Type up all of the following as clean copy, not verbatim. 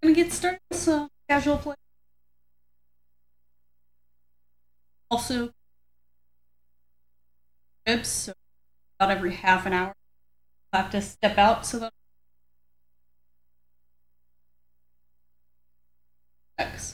gonna get started with some casual play. Also, trips, so about every half an hour, I'll have to step out so that. X.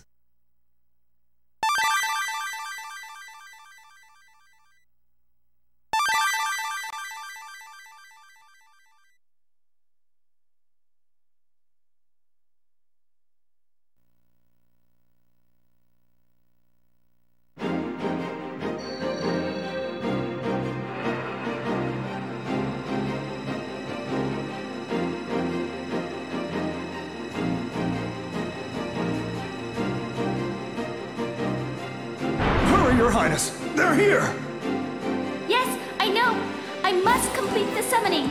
Your Highness, they're here! Yes, I know! I must complete the summoning!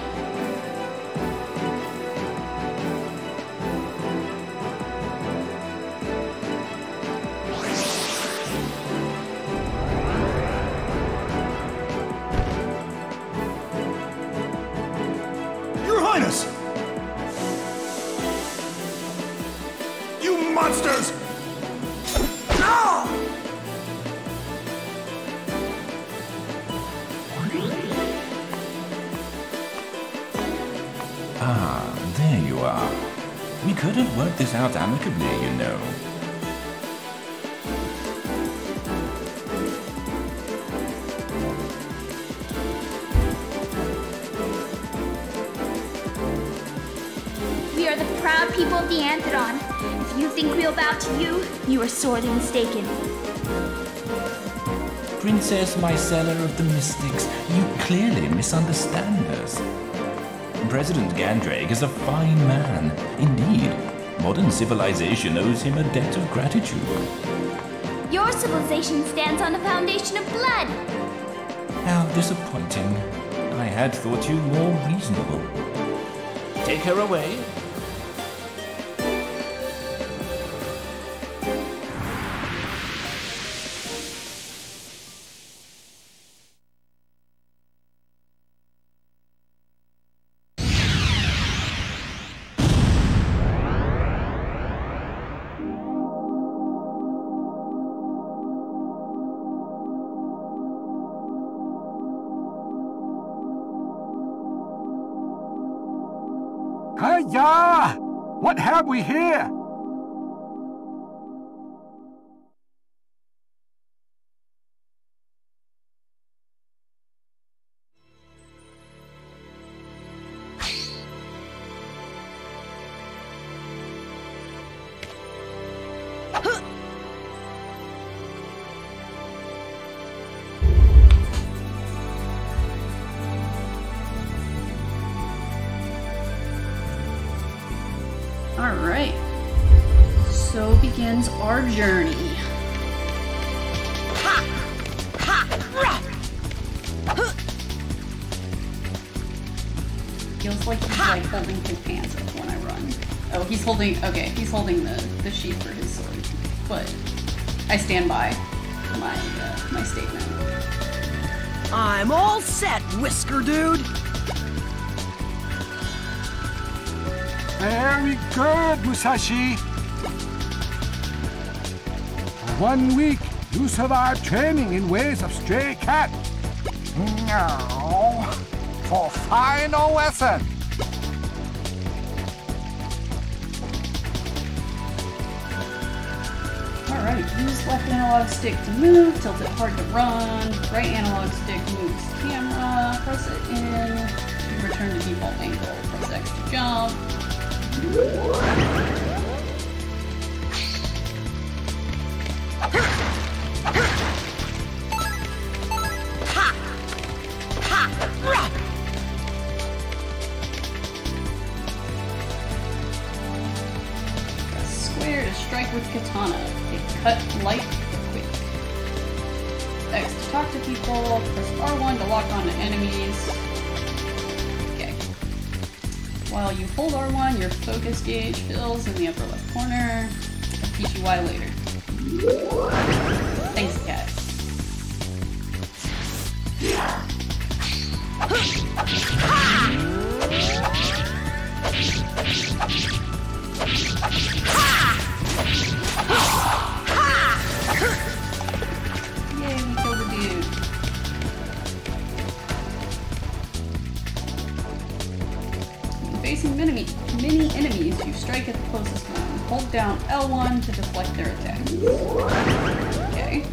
Your Highness! You monsters! No! Ah, there you are. We could have worked this out amicably, you know. We are the proud people of the Anthedon. If you think we'll bow to you, you are sorely mistaken. Princess Mycella of the Mystics, you clearly misunderstand us. President Gandrake is a fine man. Indeed, modern civilization owes him a debt of gratitude. Your civilization stands on a foundation of blood. How disappointing. I had thought you more reasonable. Take her away. Hiya! What have we here? Alright, so begins our journey. Feels like he's like holding his hands up when I run. Oh, he's holding, okay, he's holding the sheath for his sword. But I stand by my statement. I'm all set, Whisker Dude! Very good, Musashi. For 1 week, you survived training in ways of stray cat. Now, for final lesson. Alright, use left analog stick to move, tilt it hard to run, right analog stick moves camera, press it in, to return to default angle, press X to jump. Press square to strike with katana. Hit cut light or quick. X to talk to people, press R1 to lock onto enemies. Okay. While you hold R1, your focus gauge fills in the upper left corner. I'll teach you why later. Thanks, cat. strike at the closest one. Hold down L1 to deflect their attack. Okay.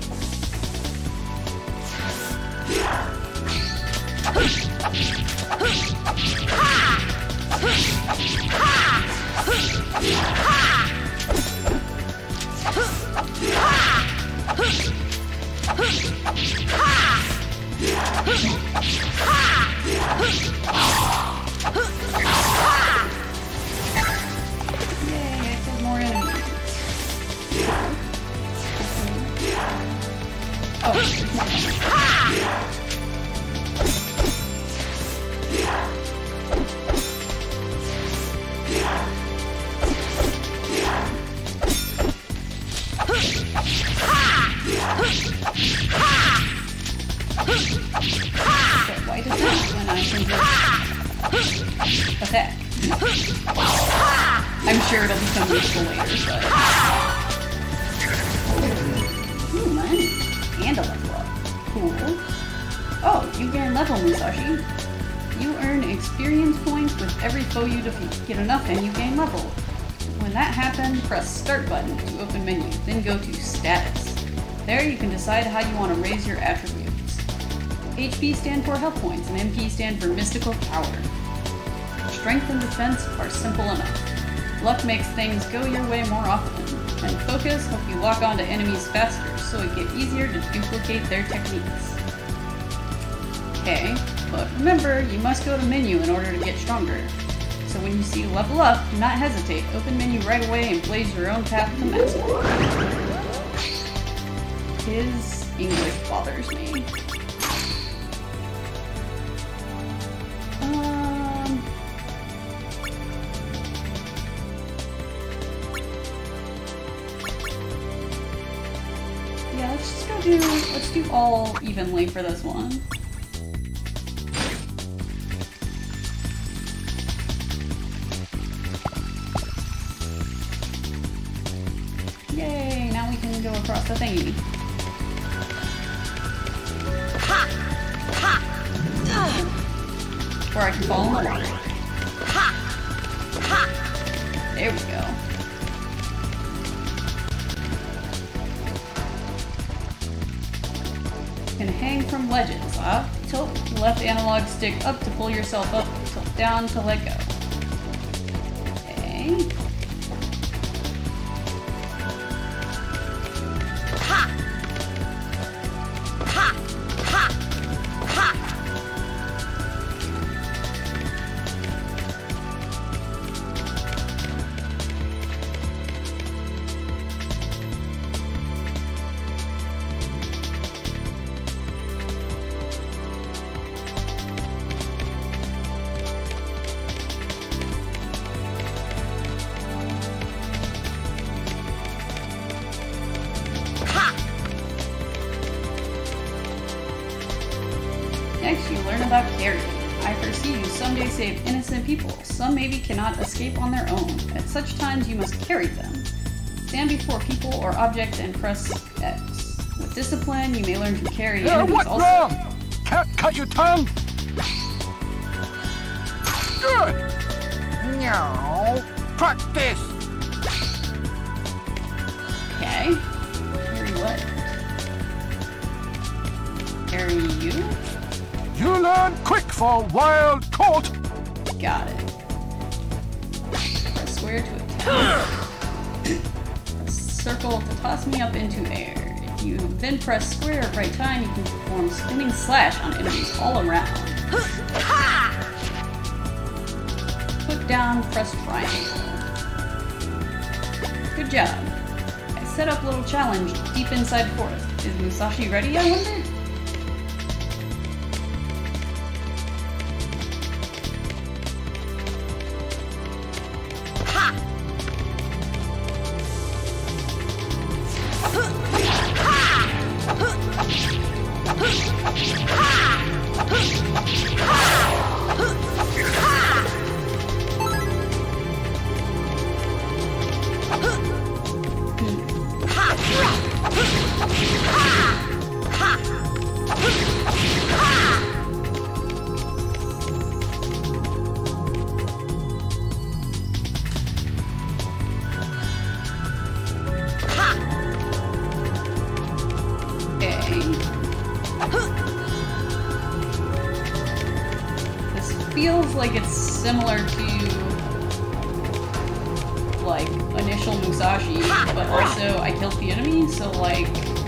Yay, I killed more enemies. Oh, there's more coming. Okay, why does that when I can just attack? I'm sure it'll become useful later, but... Ooh, nice. And a level up. Cool. Oh, you gain level, Musashi. You earn experience points with every foe you defeat. Get enough and you gain level. When that happens, press Start button to open menu, then go to Status. There you can decide how you want to raise your attributes. HP stand for health points, and MP stand for mystical power. Strength and defense are simple enough. Luck makes things go your way more often, and focus help you lock onto enemies faster, so it gets easier to duplicate their techniques. Okay, but remember, you must go to menu in order to get stronger. So when you see level up, do not hesitate. Open menu right away and blaze your own path to mastery. His English bothers me. Yeah, let's do all evenly for this one. Yay, now we can go across the thingy. Or I can fall in the water. There we go. You can hang from ledges. Tilt the left analog stick up to pull yourself up. Tilt down to let go. Okay. Next, you learn about carrying. I foresee you someday save innocent people. Some maybe cannot escape on their own. At such times, you must carry them. Stand before people or objects and press X. With discipline, you may learn to carry enemies What's also. wrong? Can't cut your tongue? Good! No. Practice! Okay. Carry what? Carry you? You learn quick for wild court! Got it. Press square to attack. Press circle to toss me up into air. If you then press square at right time, you can perform spinning slash on enemies all around. Put down, press triangle. Good job. I set up a little challenge deep inside the forest. Is Musashi ready, I wonder? saying. This feels like it's similar to, like, initial Musashi, but also I killed the enemy, so like...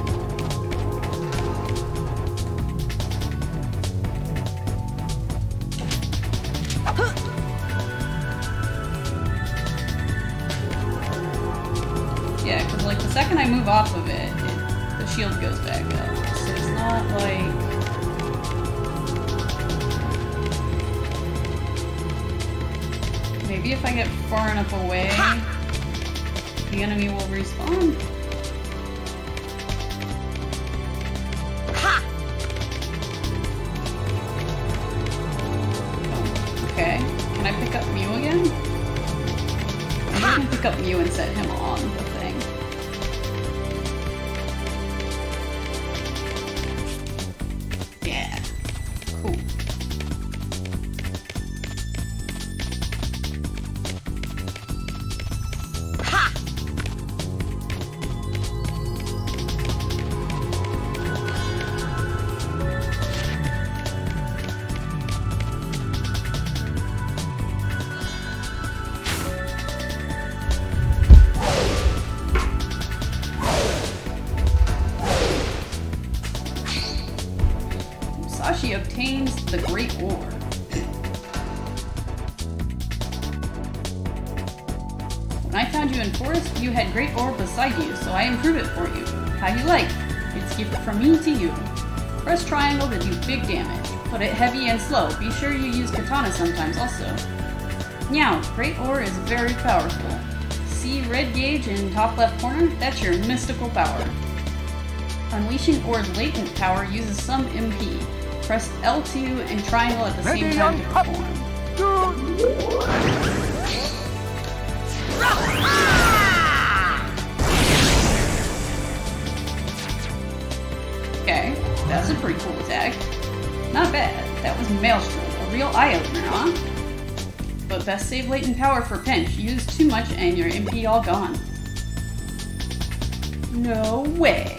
Yeah, because like the second I move off of it, the shield goes back up. So it's not like... Maybe if I get far enough away, the enemy will respawn. Okay, can I pick up Mew again? Maybe I can pick up Mew and set him on the thing. Yeah. Cool. Musashi obtains the Great Orb. When I found you in forest, you had Great Orb beside you, so I improved it for you. How you like? It's gift from me to you. Press triangle to do big damage. Put it heavy and slow. Be sure you use katana sometimes also. Now, Great Orb is very powerful. See red gauge in top left corner? That's your mystical power. Unleashing Or's latent power uses some MP. Press L2 and triangle at the same time to perform. Okay, that's a pretty cool attack. Not bad. That was Maelstrom, a real eye-opener, huh? But best save latent power for pinch. Use too much and your MP all gone. No way.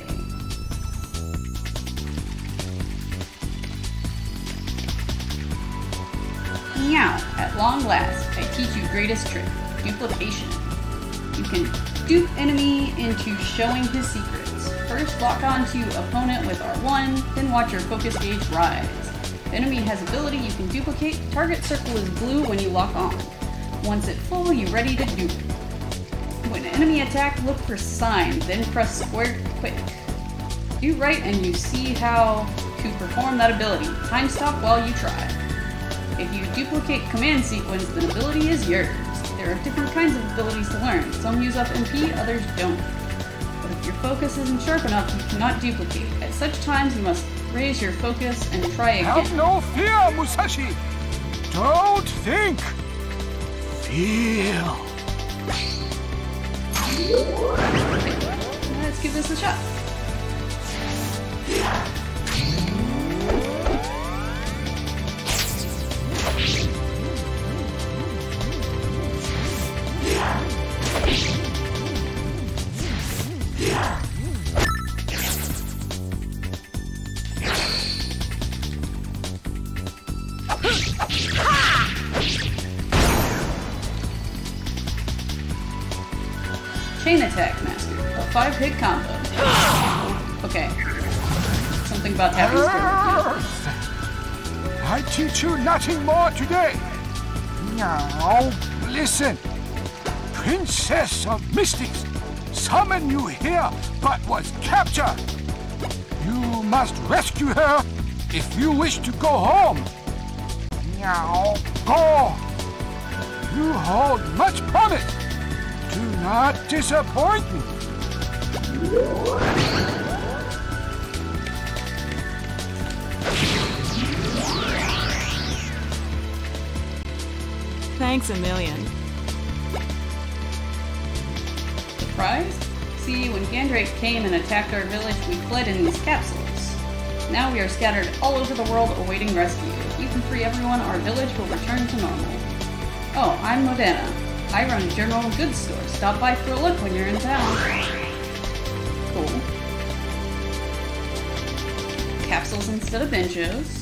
Now, at long last, I teach you greatest trick, duplication. You can dupe enemy into showing his secrets. First lock onto opponent with R1, then watch your focus gauge rise. If enemy has ability you can duplicate, target circle is blue when you lock on. Once it's full, you're ready to dupe. When enemy attack, look for sign, then press square quick. Do right and you see how to perform that ability. Time stop while you try. If you duplicate command sequence, then ability is yours. There are different kinds of abilities to learn. Some use up MP, others don't. But if your focus isn't sharp enough, you cannot duplicate. At such times, you must raise your focus and try again. Have no fear, Musashi! Don't think! Feel! Let's give this a shot. Chain attack, master. A 5-hit combo. Okay. Something about having I teach you nothing more today. Now, listen. Princess of Mystics summoned you here, but was captured. You must rescue her if you wish to go home. Now, go. You hold much promise. Do not disappoint me. Thanks a million. Surprised? See, when Gandrake came and attacked our village, we fled in these capsules. Now we are scattered all over the world awaiting rescue. If you can free everyone, our village will return to normal. Oh, I'm Modena. I run a general goods store. Stop by for a look when you're in town. Cool. pistols instead of benjos.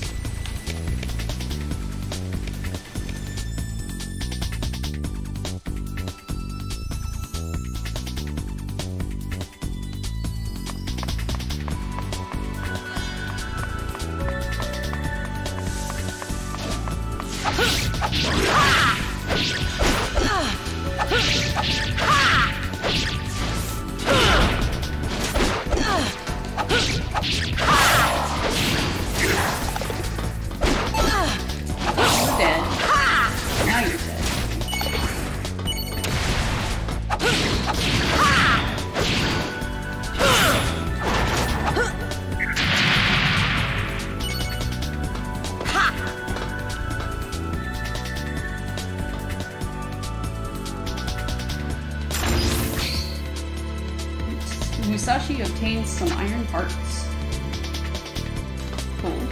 Musashi obtains some iron parts. Cool.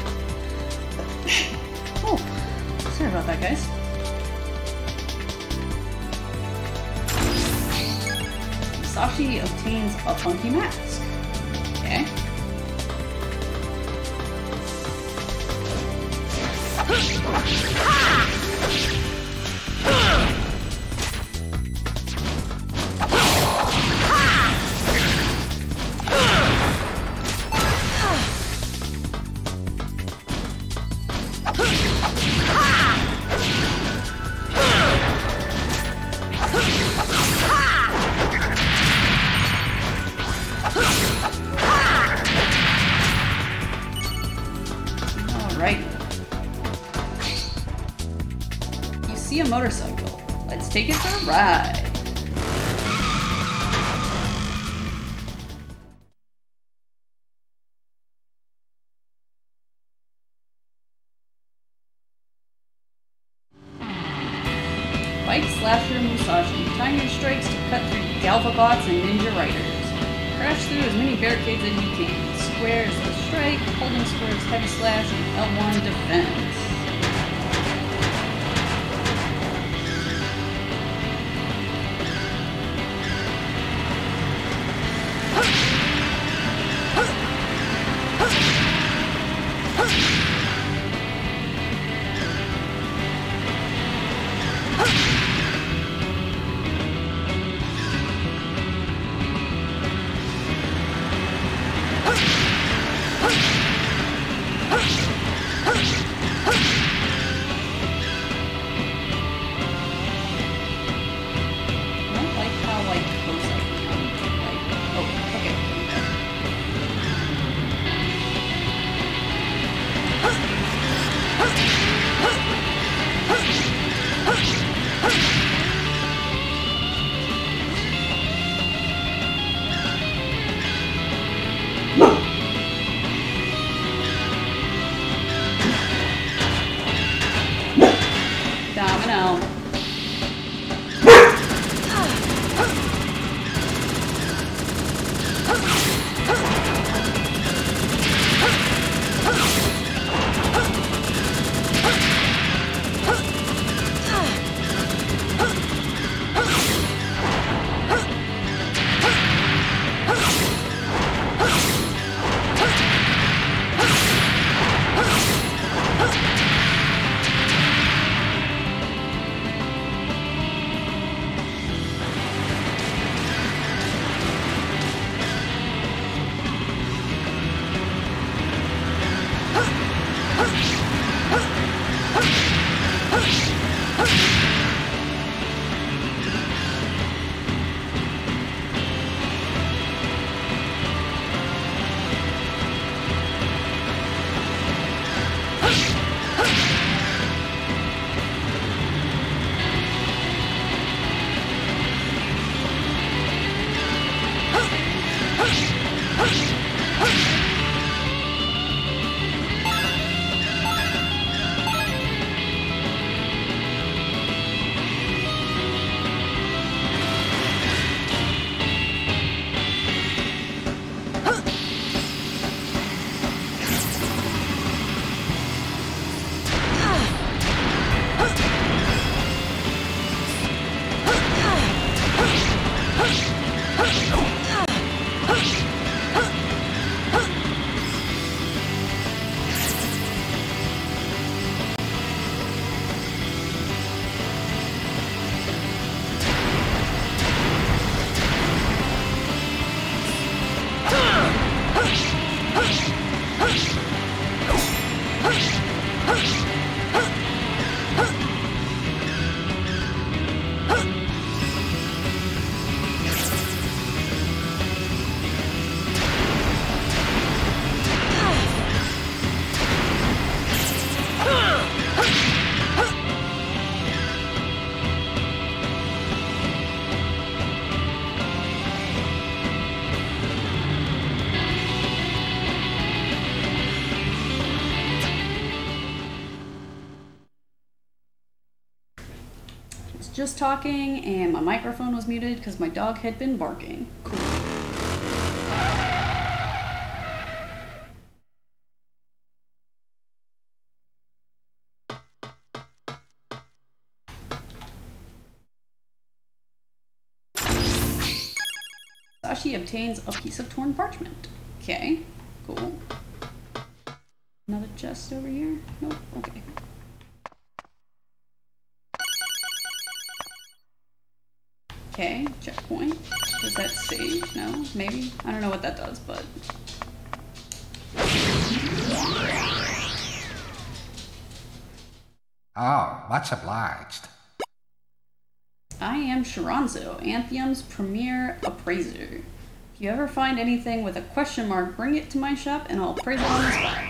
Oh, sorry about that, guys. Musashi obtains a funky mask. Okay. Alright. You see a motorcycle. Let's take it for a ride. Bike Slasher Musashi. Time your strikes to cut through Galvabots and Ninja Riders. Crash through as many barricades as you can. Square is the strike, holding square is heavy slash, and L1 defense. just talking and my microphone was muted because my dog had been barking. Cool. Musashi obtains a piece of torn parchment. Okay, cool. Another chest over here? Nope, okay. Okay, checkpoint. Does that save? No? Maybe? I don't know what that does, but... Oh, much obliged. I am Shiranzo, Anthium's premier appraiser. If you ever find anything with a question mark, bring it to my shop and I'll appraise it on the spot.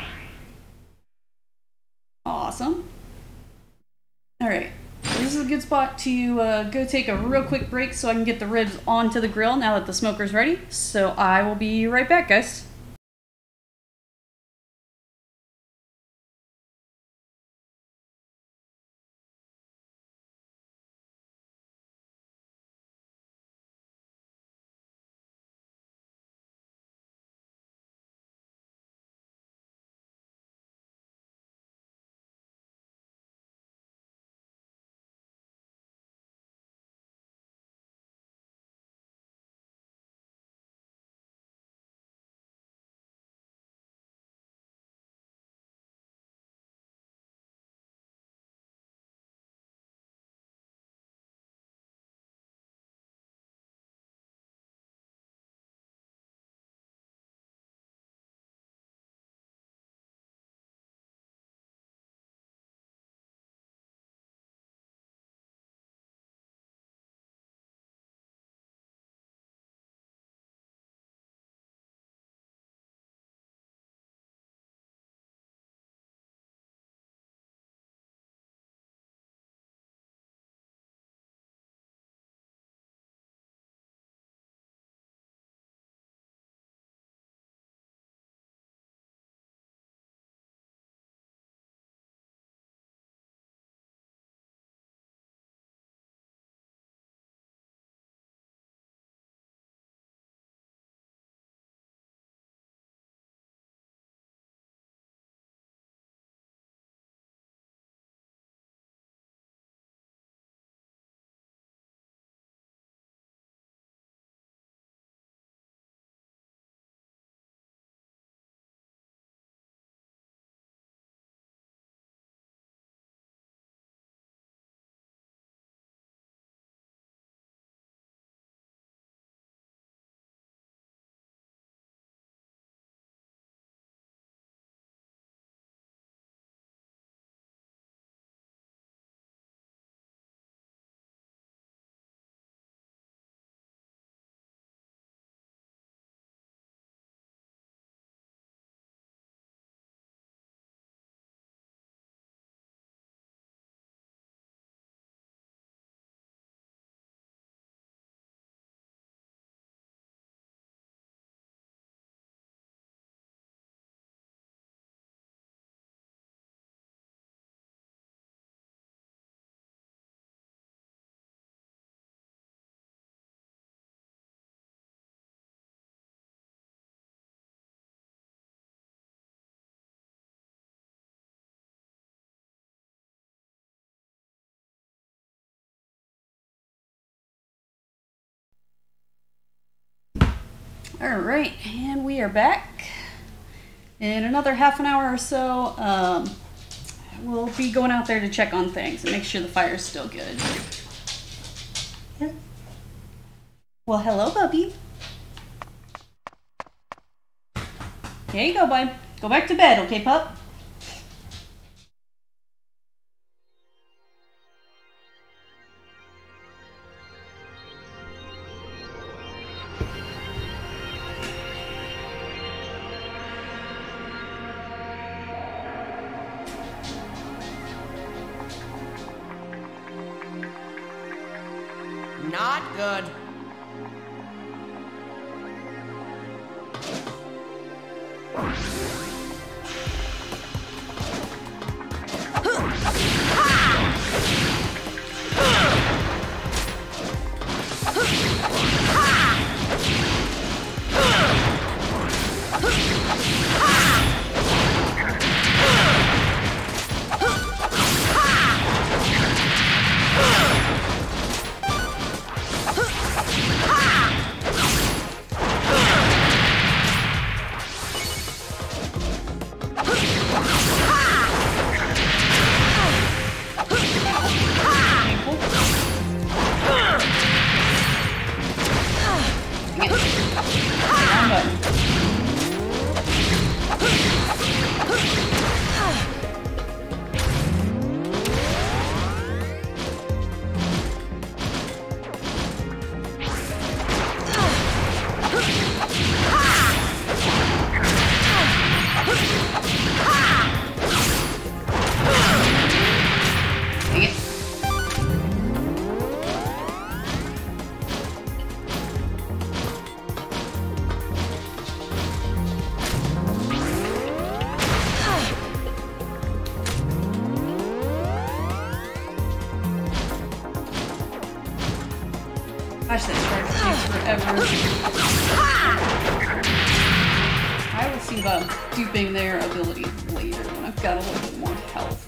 Awesome. Alright, this is a good spot to go take a real quick break so I can get the ribs onto the grill now that the smoker's ready. So I will be right back, guys. Alright, and we are back. In another half an hour or so, we'll be going out there to check on things and make sure the fire's still good. Well, hello, puppy. Here you go, bud. Go back to bed, okay, pup? Not good. gosh, that charge takes forever. I will see about duping their ability later when I've got a little bit more health.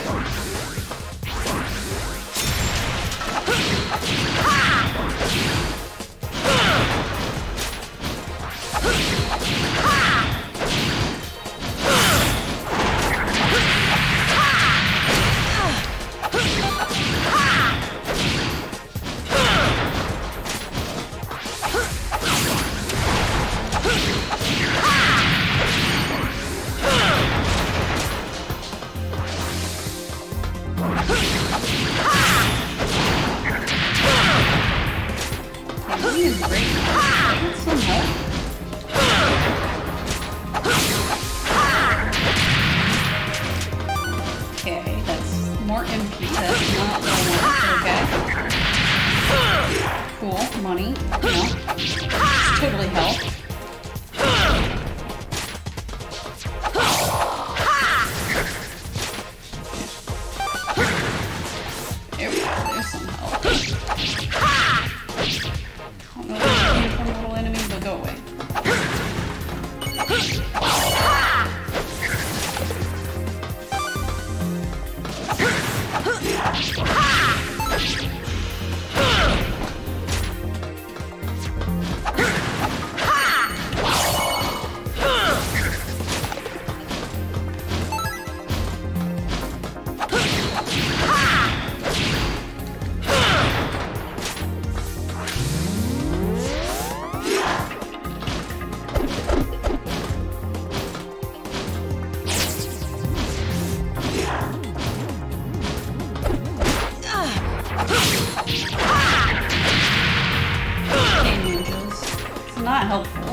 Not helpful.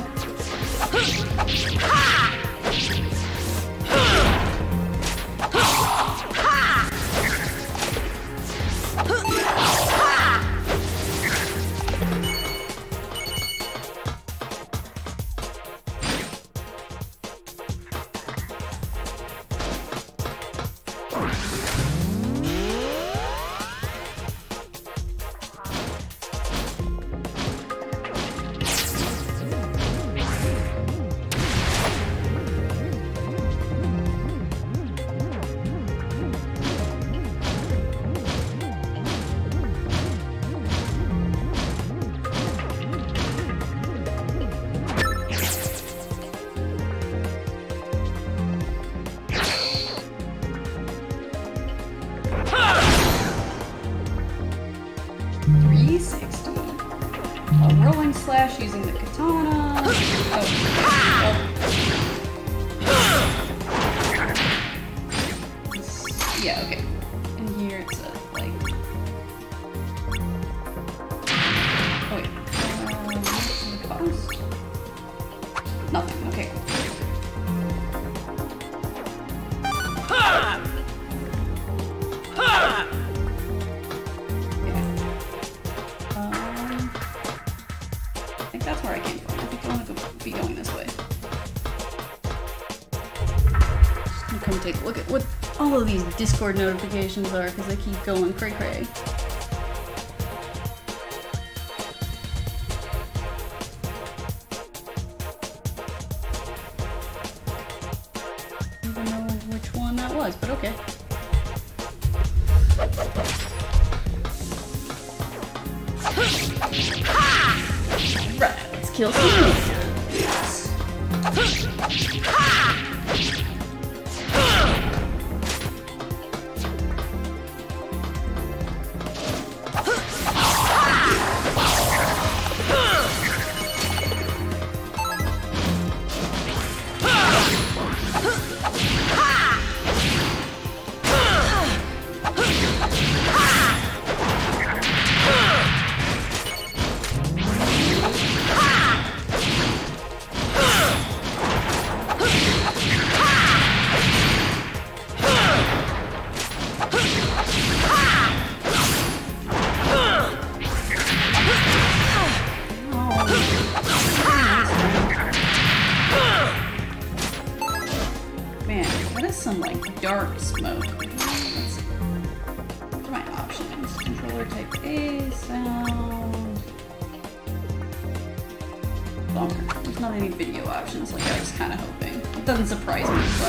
Slash using the katana. Yeah, okay. And here it says, like... Oh, wait. What's the cost? Nothing, okay. That's where I came from. I think I want to be going this way. Just gonna come take a look at what all of these Discord notifications are, because they keep going cray-cray. I don't know which one that was, but okay. Right, let's kill some ninjas. Some like dark smoke. Let's see. What are my options? Controller type A, sound. bummer. There's not any video options like I was kind of hoping. It doesn't surprise me, but...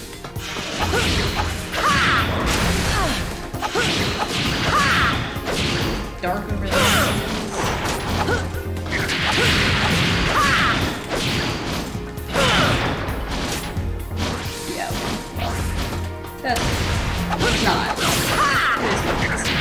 Dark over there. Yeah, well, that's not. It is what it is.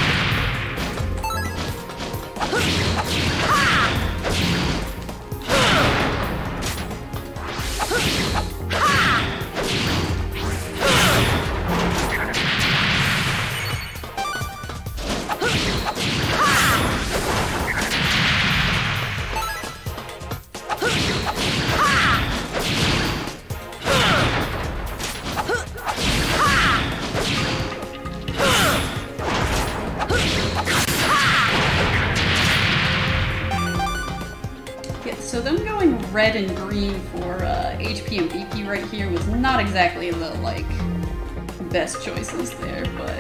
So them going red and green for HP and BP right here was not exactly the, like, best choices there, but...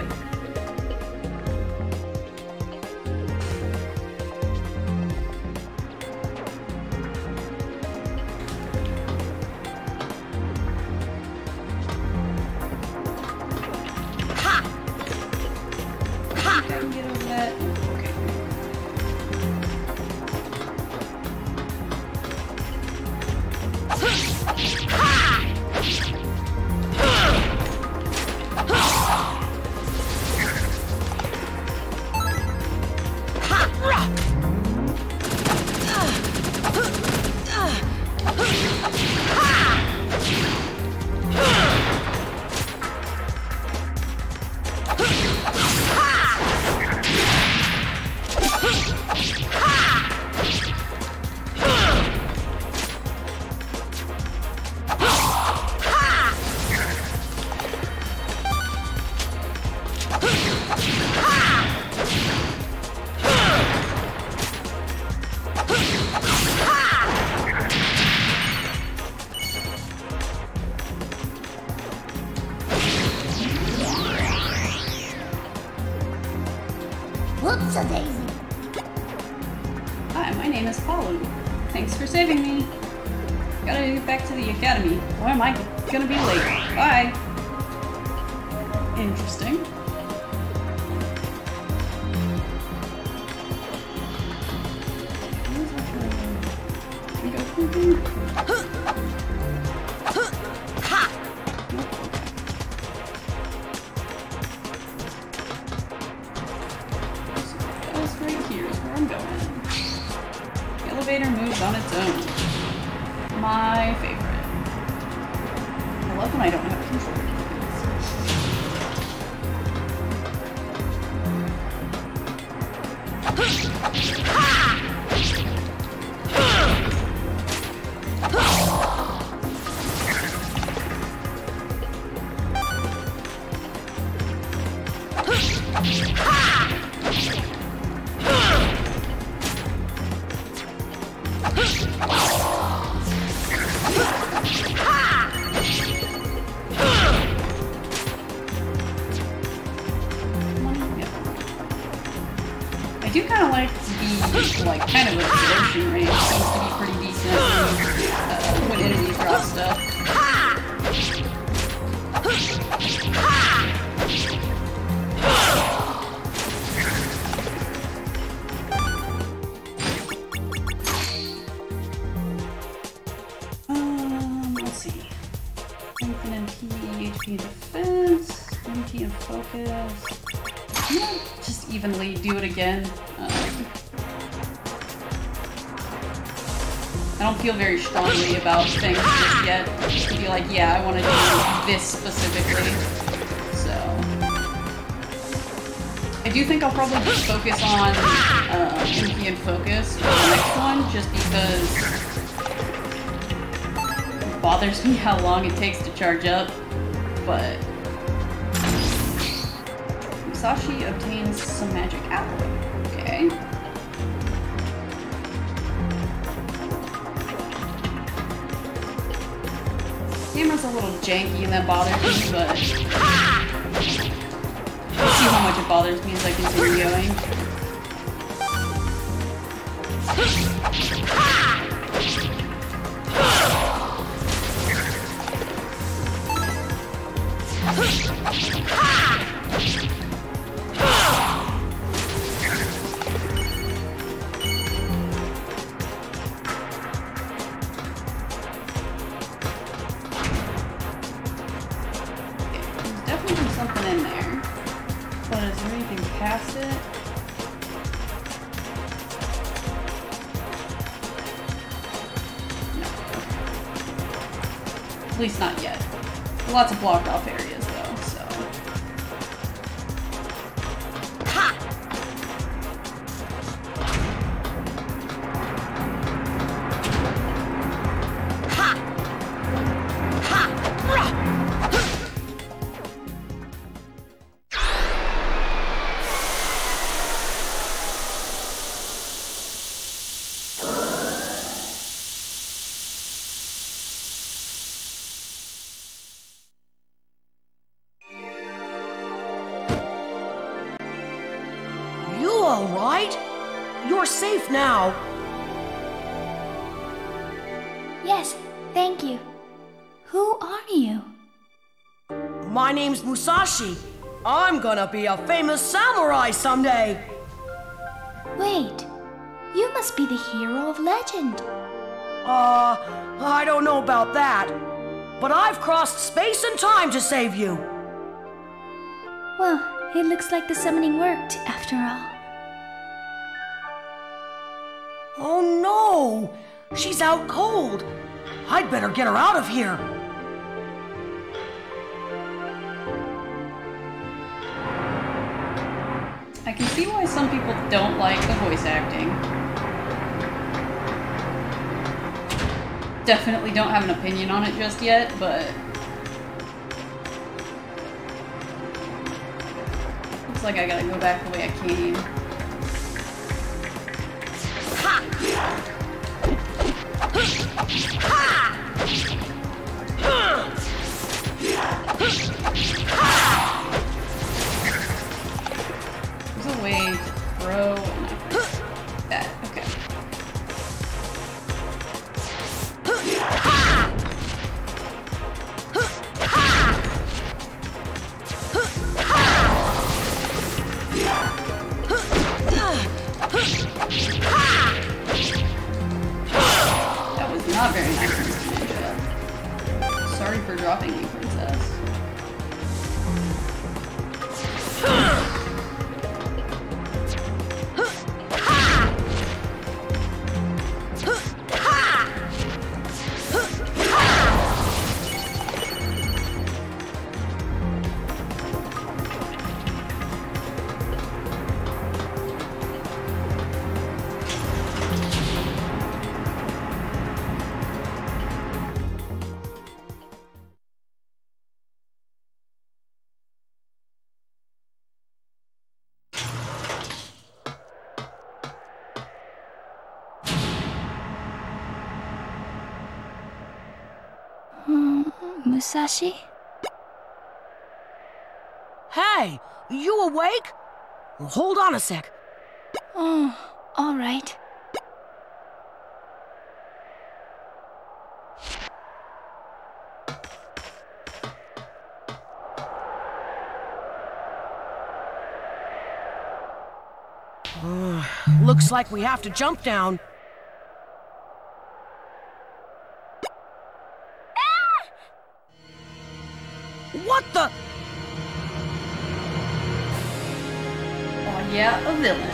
I can get over that. Okay. Whoops-a-daisy. Hi, my name is Palu. Thanks for saving me. Gotta get back to the academy, or am I gonna be late? Bye. Interesting. Right here is where I'm going. The elevator moves on its own. My favorite. I love when I don't have control. I do kind of like it to be, like, kind of absorption range. Seems to be pretty decent when enemies drop stuff. Let's see. Strength and MP, HP and defense, MP and focus. Yeah, just evenly do it again. I don't feel very strongly about things just yet. To be like, yeah, I want to do this specifically. So I do think I'll probably just focus on MP and focus for the next one, just because it bothers me how long it takes to charge up. But Musashi obtains some magic apple. Okay. Camera's a little janky and that bothers me, but we'll see how much it bothers me as I continue going. something in there. But is there anything past it? No. At least not yet. Lots of blocked off areas though, so. Ha! Ha! Ha! You all right? You're safe now. Yes, thank you. Who are you? My name's Musashi. I'm gonna be a famous samurai someday. Wait, you must be the hero of legend. I don't know about that. But I've crossed space and time to save you. Well, it looks like the summoning worked after all. Oh no! She's out cold. I'd better get her out of here. I can see why some people don't like the voice acting. Definitely don't have an opinion on it just yet, but looks like I gotta go back the way I came. Ha! Ha! There's a way to throw that. Okay. That was not very nice, Mr. Ninja. Sorry for dropping you, princess. Musashi? Hey, you awake? Hold on a sec. Oh, all right. Looks like we have to jump down. What the? Oh yeah, a villain.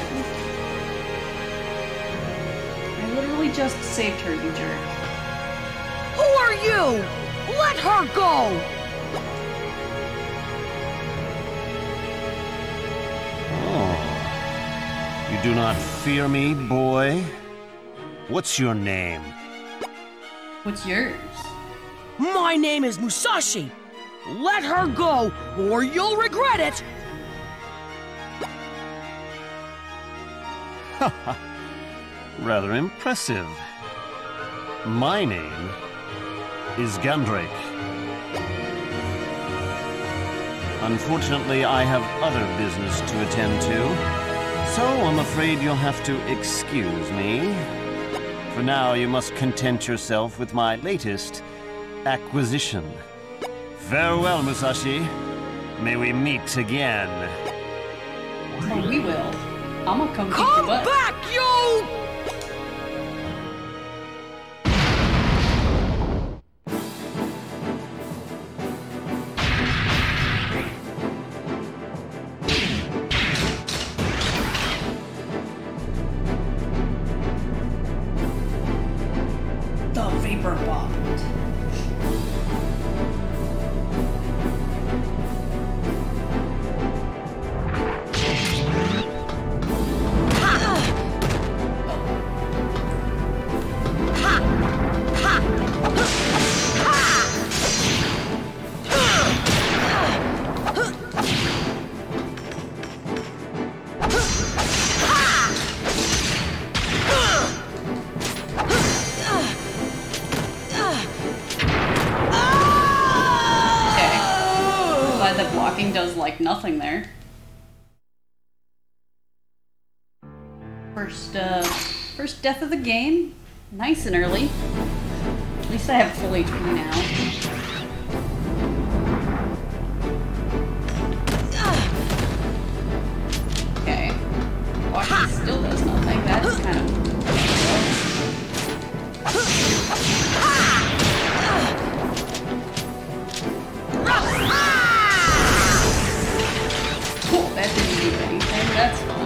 I literally just saved her, you jerk. Who are you? Let her go! Oh. You do not fear me, boy? What's your name? What's yours? My name is Musashi. Let her go, or you'll regret it! Rather impressive. My name is Gandrake. Unfortunately, I have other business to attend to, so I'm afraid you'll have to excuse me. For now, you must content yourself with my latest acquisition. Farewell, Musashi. May we meet again. Oh, we will. I'm gonna come kick your Come butt. back, you! decide that blocking does, like, nothing there. First death of the game. Nice and early. At least I have full HP now. Okay. Blocking still does nothing. That's kind of... Cool, that didn't do anything. That's fun.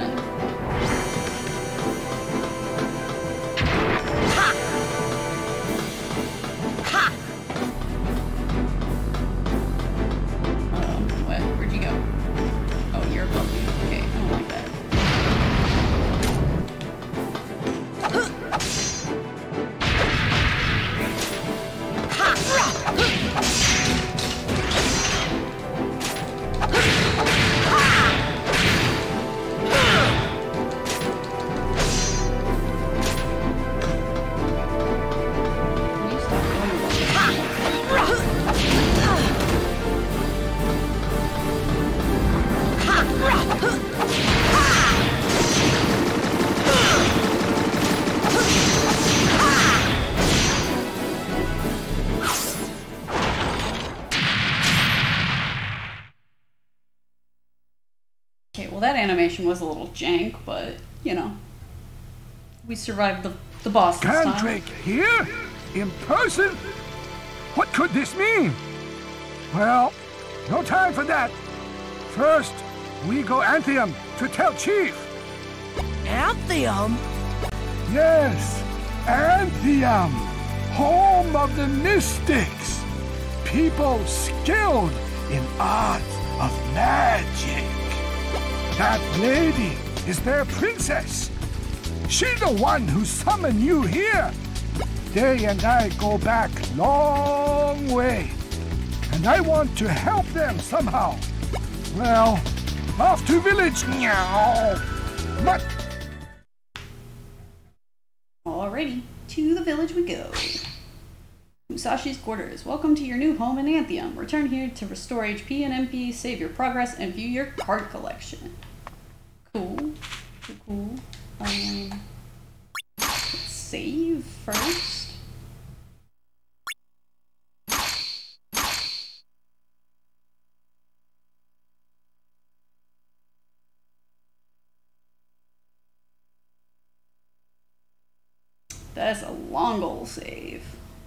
Where'd you go? Oh, you're above me. Okay, I don't like that. Well, that animation was a little jank, but, you know, we survived the boss this time. Gandrake here? In person? What could this mean? Well, no time for that. First, we go Anthium to tell Chief. Anthium? Yes, Anthium, home of the mystics. People skilled in arts of magic. That lady is their princess. She's the one who summoned you here. They and I go back long way. And I want to help them somehow. Well, off to village now. But... Alrighty, to the village we go. Musashi's quarters. Welcome to your new home in Anthium. Return here to restore HP and MP, save your progress, and view your card collection. Cool. Cool. Let's save first. That's a long old save.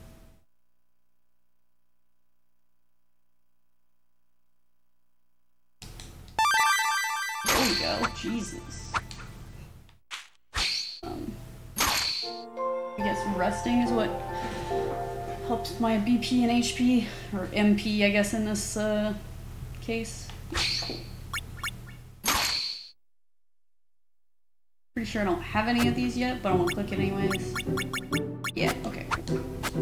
There we go. Jesus. I guess resting is what helps my BP and HP, or MP, I guess, in this case. Cool. Pretty sure I don't have any of these yet, but I want to click it anyways. Yeah, okay, cool.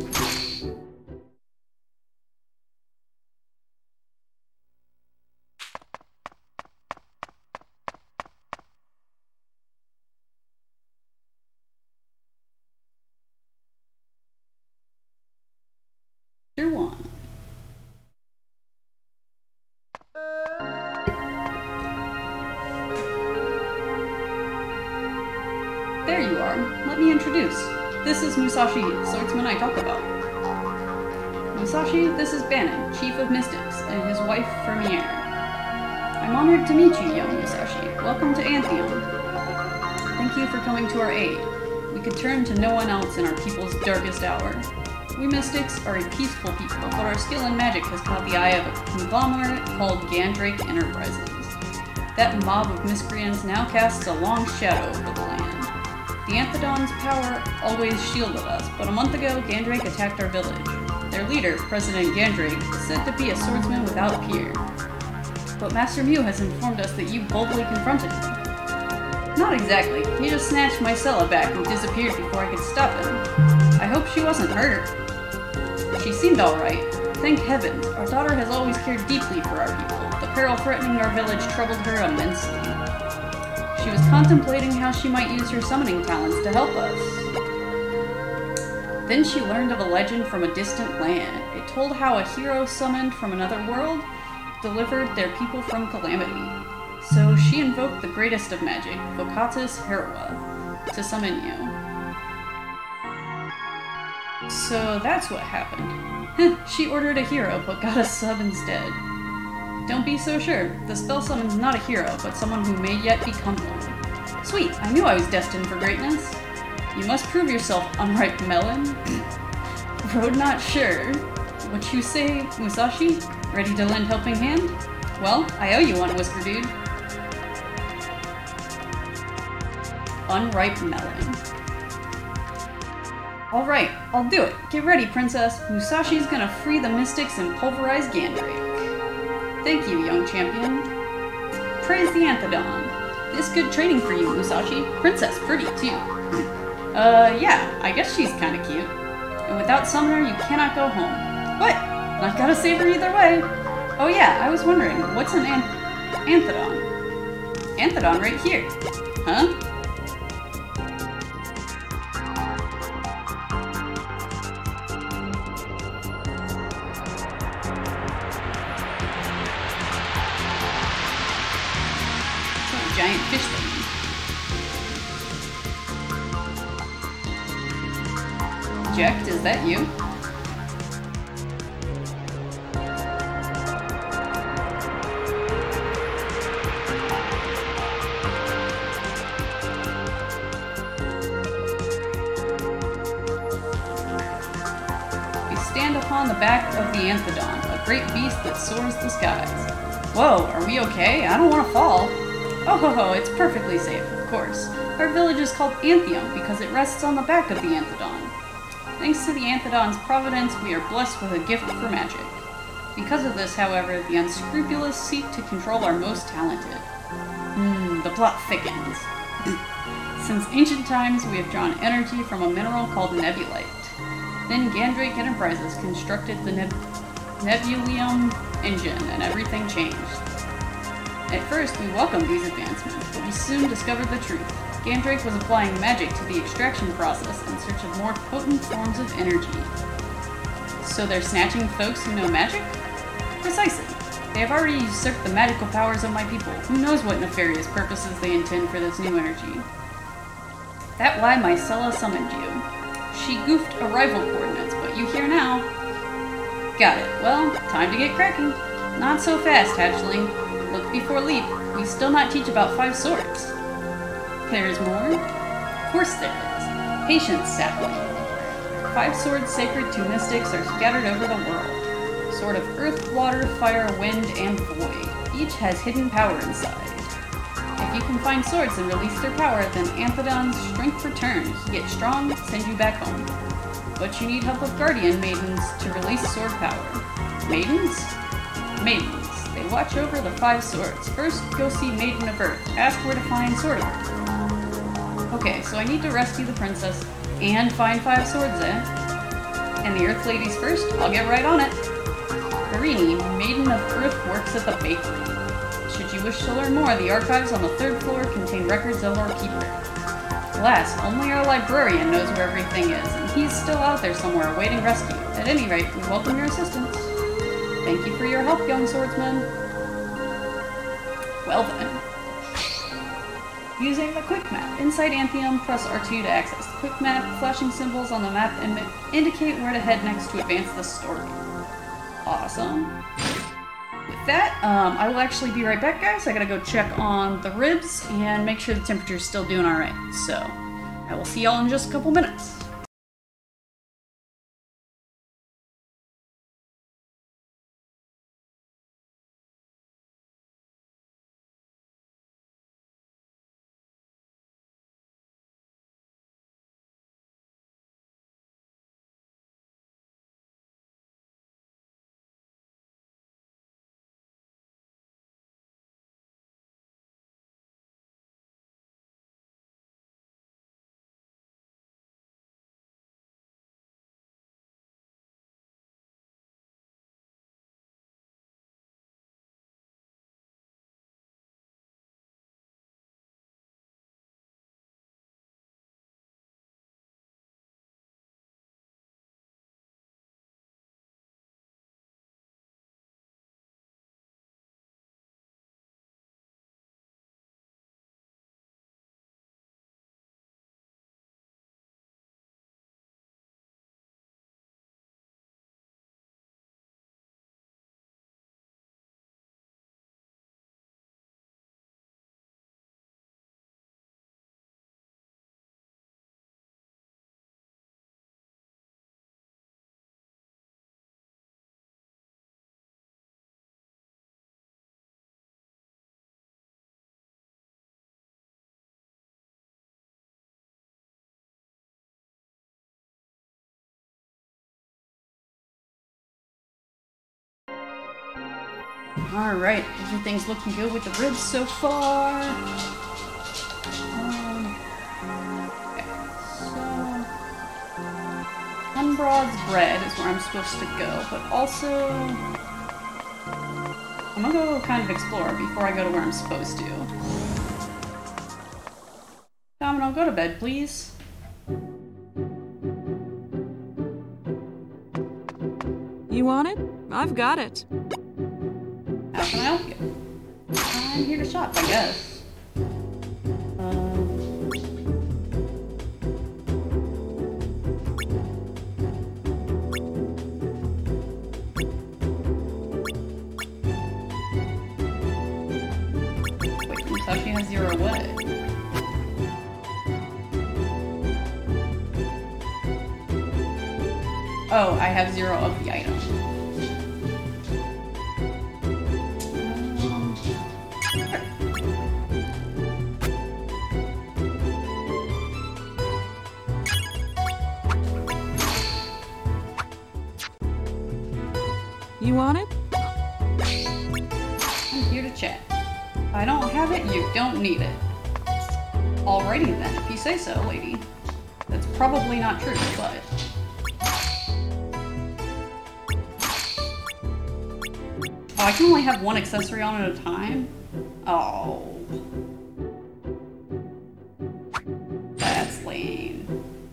There you are. Let me introduce. This is Musashi, swordsman I talk about. Musashi, this is Bannon, chief of mystics, and his wife, Fermier. I'm honored to meet you, young Musashi. Welcome to Anthium. Thank you for coming to our aid. We could turn to no one else in our people's darkest hour. We mystics are a peaceful people, but our skill in magic has caught the eye of a conglomerate called Gandrake Enterprises. That mob of miscreants now casts a long shadow over the land. The Amphidon's power always shielded us, but a month ago, Gandrake attacked our village. Their leader, President Gandrake, is said to be a swordsman without peer. But Master Mew has informed us that you boldly confronted him. Not exactly. He just snatched my Cella back and disappeared before I could stop him. I hope she wasn't hurt. She seemed alright. Thank heavens, our daughter has always cared deeply for our people. The peril threatening our village troubled her immensely. She was contemplating how she might use her summoning talents to help us. Then she learned of a legend from a distant land. It told how a hero summoned from another world delivered their people from calamity. So she invoked the greatest of magic, Vocatus Herua, to summon you. So that's what happened. She ordered a hero, but got a sub instead. Don't be so sure. The spell summons not a hero, but someone who may yet become one. Sweet, I knew I was destined for greatness. You must prove yourself, unripe melon. Road not sure. What you say, Musashi? Ready to lend helping hand? Well, I owe you one, Whisper Dude. Unripe melon. Alright, I'll do it. Get ready, Princess. Musashi's gonna free the mystics and pulverize Gandrake. Thank you, young champion. Praise the Anthedon. This good training for you, Musashi. Princess pretty, too. Yeah, I guess she's kinda cute. And without Summoner, you cannot go home. What? Not gotta save her either way. Oh yeah, I was wondering, what's an Anthedon? Anthedon right here. Huh? Giant fish thing. Eject, is that you? We stand upon the back of the Anthedon, a great beast that soars the skies. Whoa, are we okay? I don't want to fall. Oh ho ho, it's perfectly safe, of course. Our village is called Anthium because it rests on the back of the Anthedon. Thanks to the Anthedon's providence, we are blessed with a gift for magic. Because of this, however, the unscrupulous seek to control our most talented. The plot thickens. Since ancient times, we have drawn energy from a mineral called nebulite. Then Gandrake Enterprises constructed the Nebulium engine, and everything changed. At first, we welcomed these advancements, but we soon discovered the truth. Gandrake was applying magic to the extraction process in search of more potent forms of energy. So they're snatching folks who know magic? Precisely. They have already usurped the magical powers of my people. Who knows what nefarious purposes they intend for this new energy? That's why Mycella summoned you. She goofed arrival coordinates, but you here now. Got it. Well, time to get cracking. Not so fast, hatchling. Look before leap. We still not teach about 5 swords. There's more? Of course there is. Patience, sapling. 5 swords sacred to mystics are scattered over the world. Sword of earth, water, fire, wind, and void. Each has hidden power inside. If you can find swords and release their power, then Anthedon's strength returns. Get strong, send you back home. But you need help of guardian maidens to release sword power. Maidens? Maidens. They watch over the 5 swords. First, go see Maiden of Earth. Ask where to find Sword of Earth. Okay, so I need to rescue the princess and find 5 swords, eh? And the Earth Ladies first? I'll get right on it. Irini, Maiden of Earth, works at the bakery. Should you wish to learn more, the archives on the 3rd floor contain records of our keeper. Alas, only our librarian knows where everything is, and he's still out there somewhere awaiting rescue. At any rate, we welcome your assistance. Thank you for your help, young swordsman. Well then. Using the quick map. Inside Anthium, press R2 to access the quick map. Flashing symbols on the map indicate where to head next to advance the story. Awesome. With that, I will actually be right back, guys. I gotta go check on the ribs and make sure the temperature's still doing alright. So, I will see y'all in just a couple minutes. Alright, everything's looking good with the ribs so far. Okay, so... Unbroad's bread is where I'm supposed to go, but also... I'm gonna go kind of explore before I go to where I'm supposed to. Domino, go to bed, please. You want it? I've got it. How can I help you? I'm here to shop, I guess. Wait, Musashi has 0 what? Oh, I have 0 of the item. You want it? I'm here to chat. If I don't have it, you don't need it. Alrighty then, if you say so, lady. That's probably not true, but... Oh, I can only have 1 accessory on at a time? Oh. That's lame.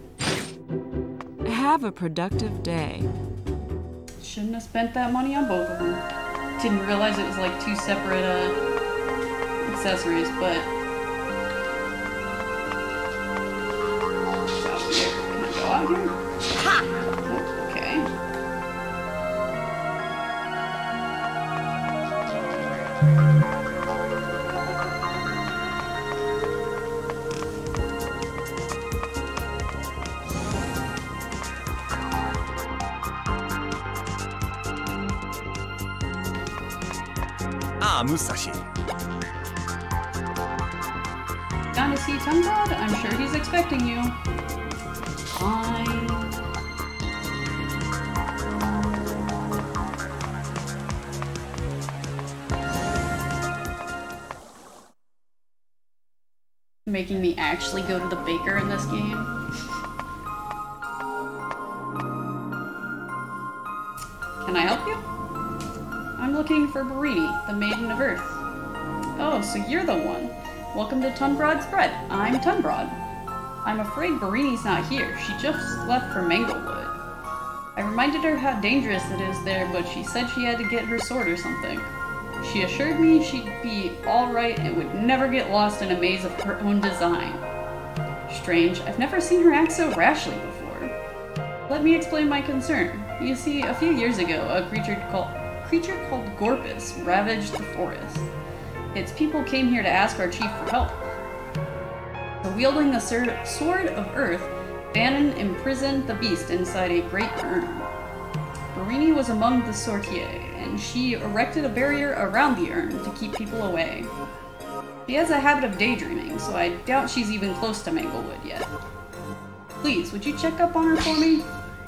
Have a productive day. Shouldn't have spent that money on both of them. Didn't realize it was like 2 separate accessories, but... Out here. Can I go out here? Ha! Okay. Ah, Musashi. Gone to see Tunrod? I'm sure he's expecting you. Fine. Making me actually go to the baker in this game. Can I help you? I'm looking for Barini, the Maiden of Earth. Oh, so you're the one. Welcome to Tunbrod's Bread. I'm Tunbrod. I'm afraid Barini's not here. She just left for Manglewood. I reminded her how dangerous it is there, but she said she had to get her sword or something. She assured me she'd be alright and would never get lost in a maze of her own design. Strange, I've never seen her act so rashly before. Let me explain my concern. You see, a few years ago, a creature called Gorpus ravaged the forest. Its people came here to ask our chief for help. So wielding the Sword of Earth, Bannon imprisoned the beast inside a great urn. Barini was among the sortiers, and she erected a barrier around the urn to keep people away. She has a habit of daydreaming, so I doubt she's even close to Manglewood yet. Please, would you check up on her for me?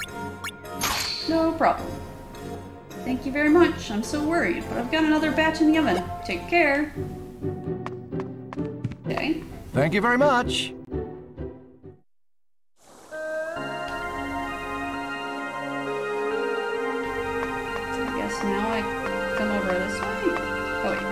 No problem. Thank you very much. I'm so worried, but I've got another batch in the oven. Take care. Okay. Thank you very much. I guess now I come over this way. Oh wait.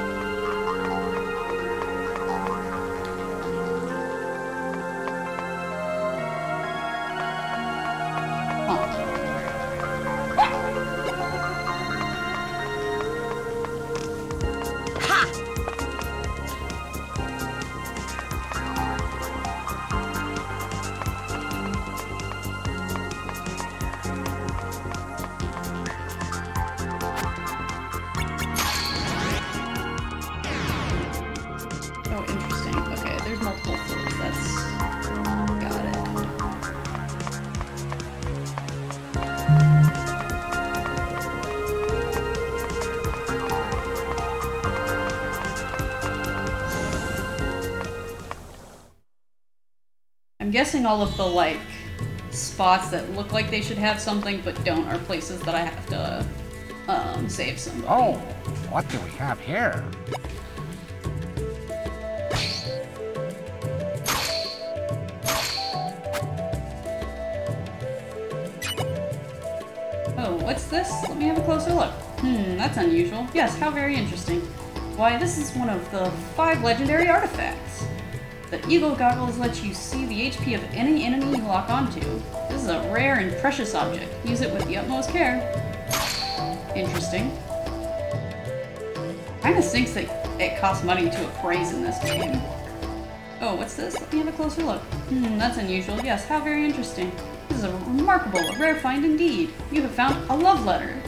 Oh, interesting. Okay, there's multiple floors. That's... got it. I'm guessing all of the, like, spots that look like they should have something but don't are places that I have to save somebody. Oh, what do we have here? Oh, what's this? Let me have a closer look. That's unusual. Yes, how very interesting. Why, this is one of the 5 legendary artifacts. The Eagle Goggles let you see the HP of any enemy you lock onto. This is a rare and precious object. Use it with the utmost care. Interesting. Kinda stinks that it costs money to appraise in this game. Oh, what's this? Let me have a closer look. That's unusual. Yes, how very interesting. This is a remarkable, a rare find indeed. You have found a love letter.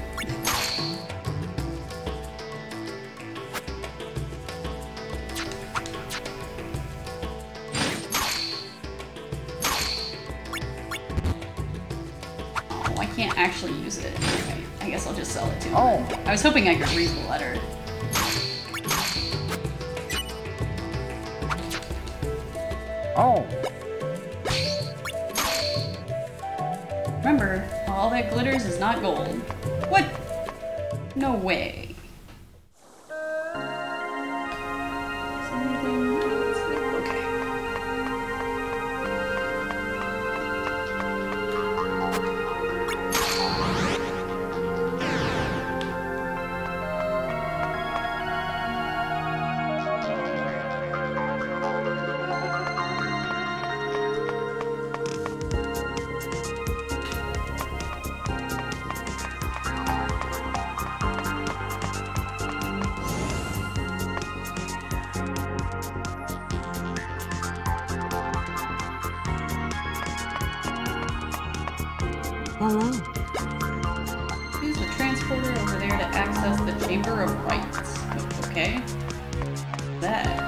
Oh, I can't actually use it. Okay, I guess I'll just sell it to him. Oh. I was hoping I could read the letter. Oh. Remember, all that glitters is not gold. What? No way. Something else there? Okay. Hello. Use the transporter over there to access the Chamber of Rights. Okay. That.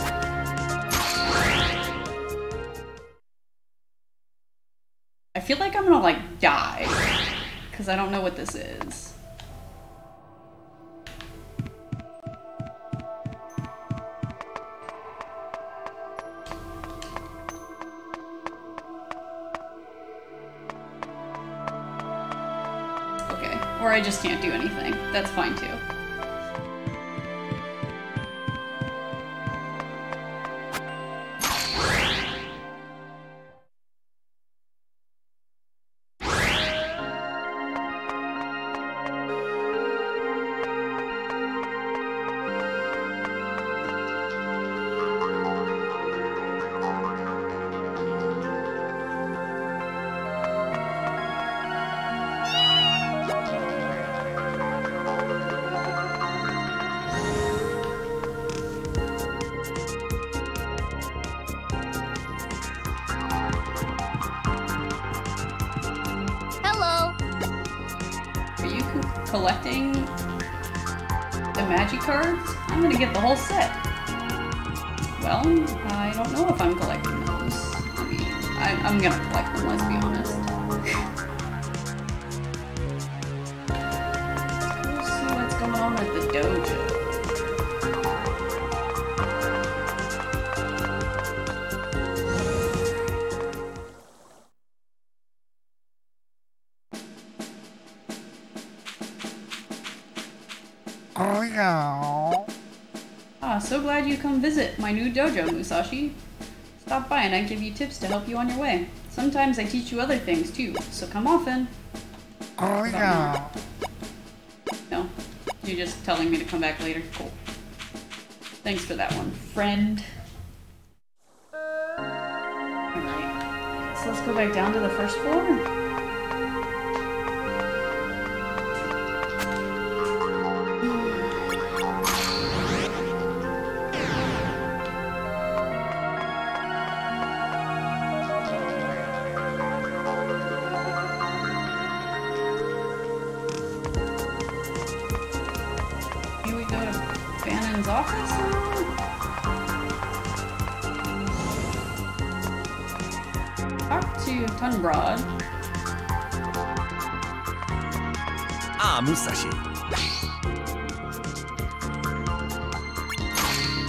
I feel like I'm gonna, like, die. Because I don't know what this is. Okay. Or I just can't do anything. That's fine too. Hello. Are you collecting the magic cards? I'm gonna get the whole set. Well, I don't know if I'm collecting those. I mean, I'm gonna collect them, let's be honest. Let's see what's going on with the dojo. Oh, yeah. Ah, so glad you come visit my new dojo, Musashi. Stop by and I give you tips to help you on your way. Sometimes I teach you other things too, so come often. Oh, yeah. No, you're just telling me to come back later. Cool. Thanks for that one, friend. Alright, so let's go back down to the first floor. Here we go to Bannon's office now? Talk to Tunbrod. Ah, Musashi.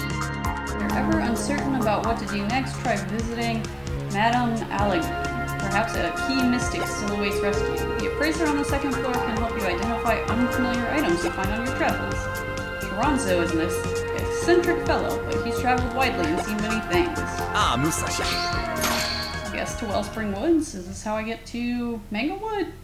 If you're ever uncertain about what to do next, try visiting Madame Alec. perhaps a key mystic still awaits rescue. The appraiser on the second floor can help you identify unfamiliar items you find on your travels. Toronzo is an eccentric fellow, but he's traveled widely and seen many things. Ah, Musashi. I guess to Wellspring Woods. Is this how I get to Manglewood?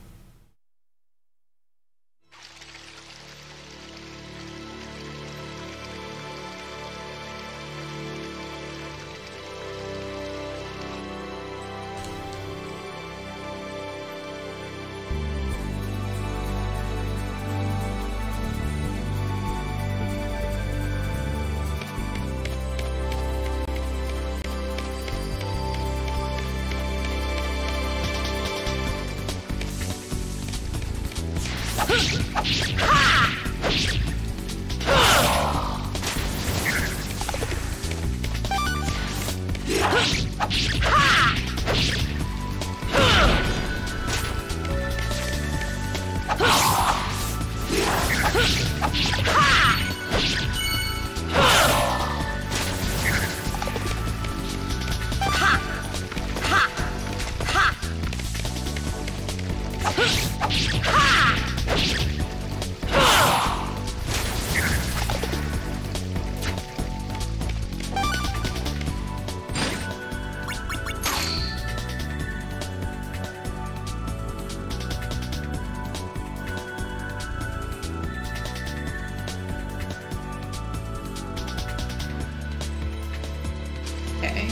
Okay.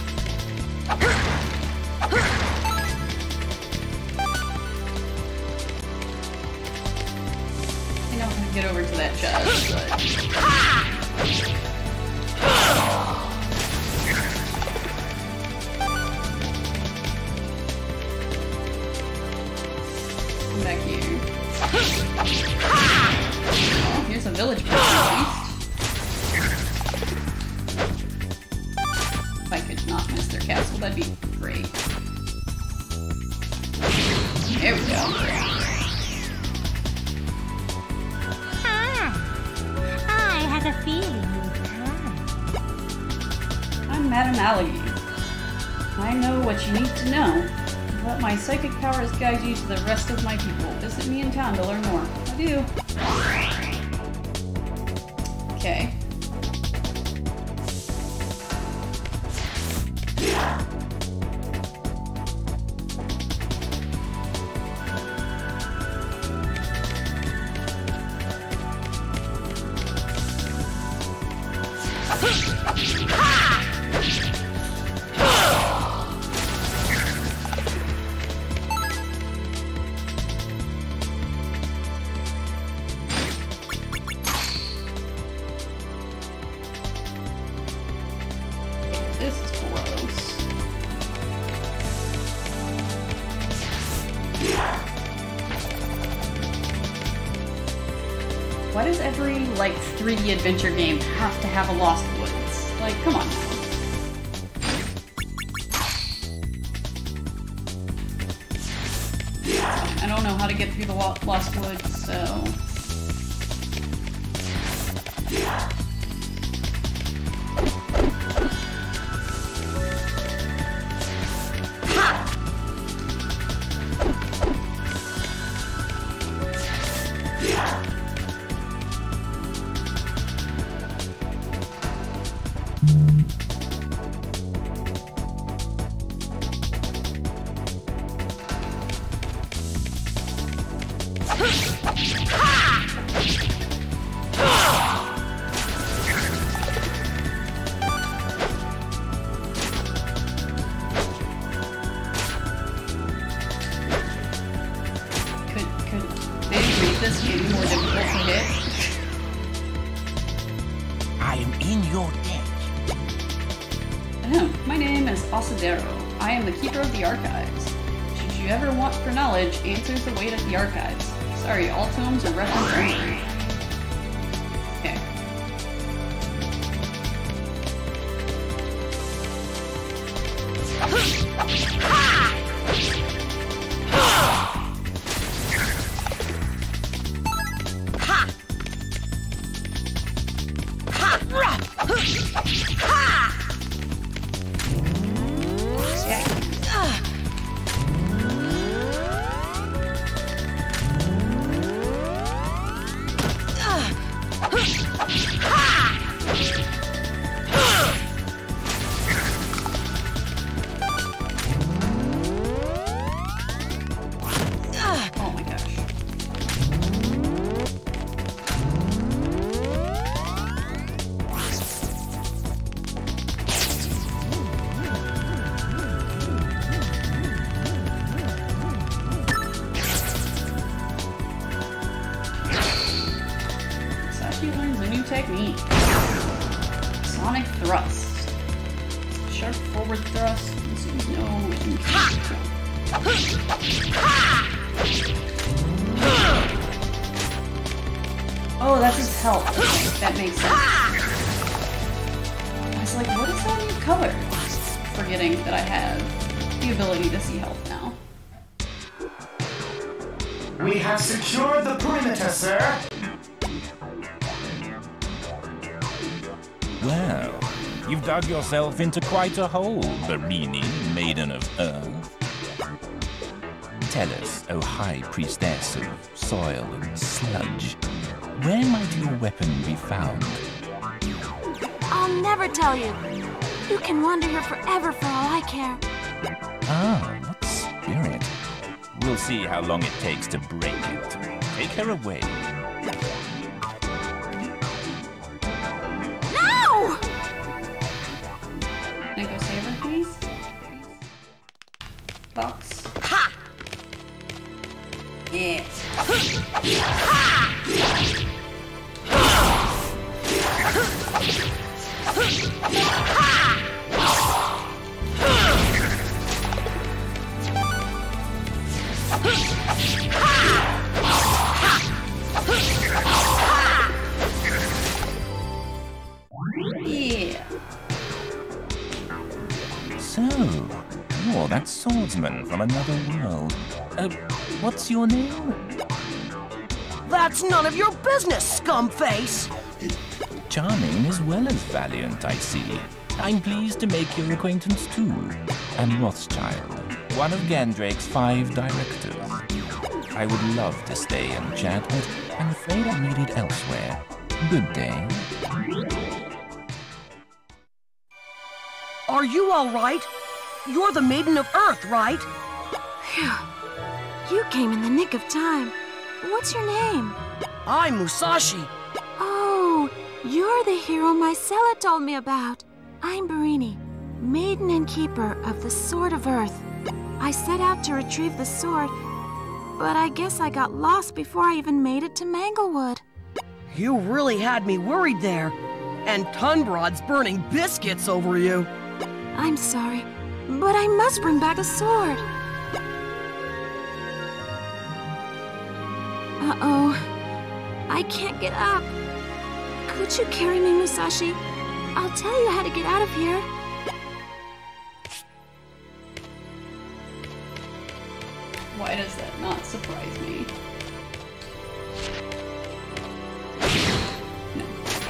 I know how to get over to that chest, but... Come back here. Oh, here's a village person at least. If I could not miss their castle, that'd be great. There we go. I had a feeling you'd come. I'm Madame Alligator. I know what you need to know. Let my psychic powers guide you to the rest of my people. Visit me in town to learn more. I do. Okay. This is gross. Why does every, like, 3D adventure game have to have a Lost Woods? Like, come on now. I don't know how to get through the Lost Woods, so... Could they make this game more difficult to hit? I am in your debt. My name is Asadero. I am the keeper of the archives. Should you ever want for knowledge, answers await at the archives. Sorry, all tomes are reference only. Okay. learns a new technique. Sonic thrust. Sharp forward thrust. Consumes no income. Oh, that's his health. That makes sense. I was like, what is that new color? Forgetting that I have the ability to see health now. We have secured the perimeter, sir. Well, you've dug yourself into quite a hole, Barini, maiden of Earth. Tell us, O High Priestess of Soil and Sludge, where might your weapon be found? I'll never tell you. You can wander here forever for all I care. Ah, what spirit. We'll see how long it takes to break it. Take her away. No! Can I go save her, please? Box. Ha! Yeah. Yeah. So, you're that swordsman from another world. What's your name? That's none of your business, scumface! Charming as well as valiant, I see. I'm pleased to make your acquaintance too. I'm Rothschild, one of Gandrake's 5 directors. I would love to stay and chat, but I'm afraid I'm needed elsewhere. Good day. Are you all right? You're the Maiden of Earth, right? Phew. You came in the nick of time. What's your name? I'm Musashi. Oh, you're the hero Mycella told me about. I'm Barini, Maiden and Keeper of the Sword of Earth. I set out to retrieve the sword, but I guess I got lost before I even made it to Manglewood. You really had me worried there. And Tunbrod's burning biscuits over you. I'm sorry, but I must bring back the sword. Uh-oh. I can't get up. Could you carry me, Musashi? I'll tell you how to get out of here. Why does that not surprise me? No.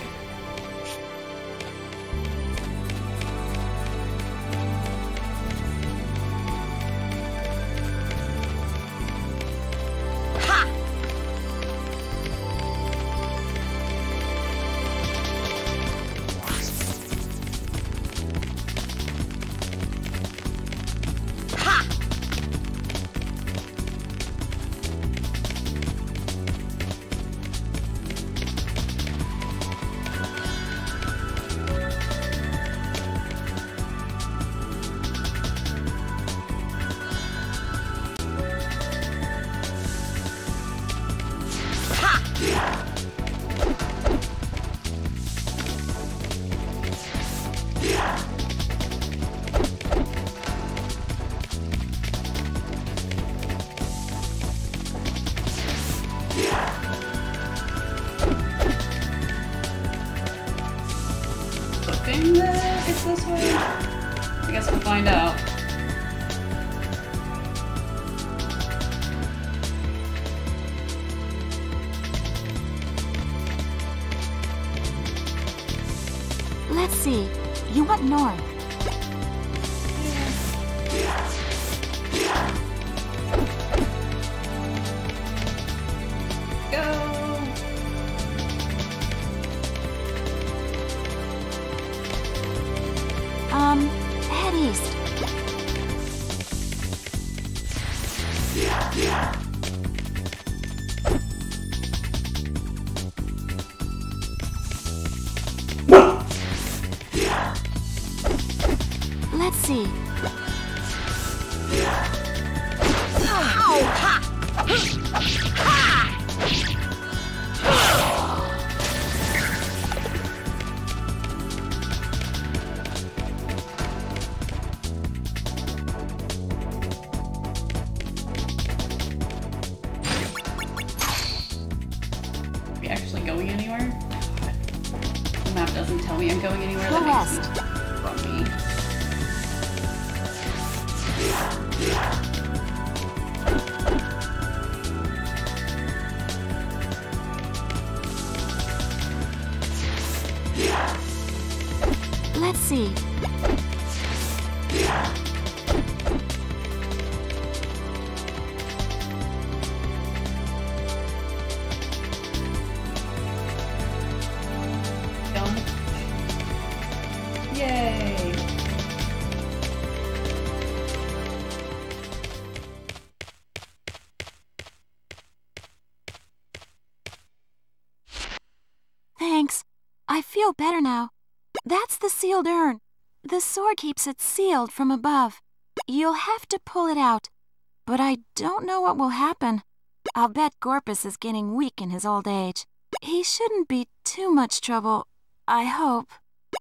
Thing that it's this way? I guess we'll find out. Let's see. You went north. Head east. Let's see. doesn't tell me I'm going anywhere Go that west. makes me from me. Let's see. Done. Yay! Thanks. I feel better now. That's the sealed urn. The sword keeps it sealed from above. You'll have to pull it out. But I don't know what will happen. I'll bet Gorpus is getting weak in his old age. He shouldn't be too much trouble, I hope.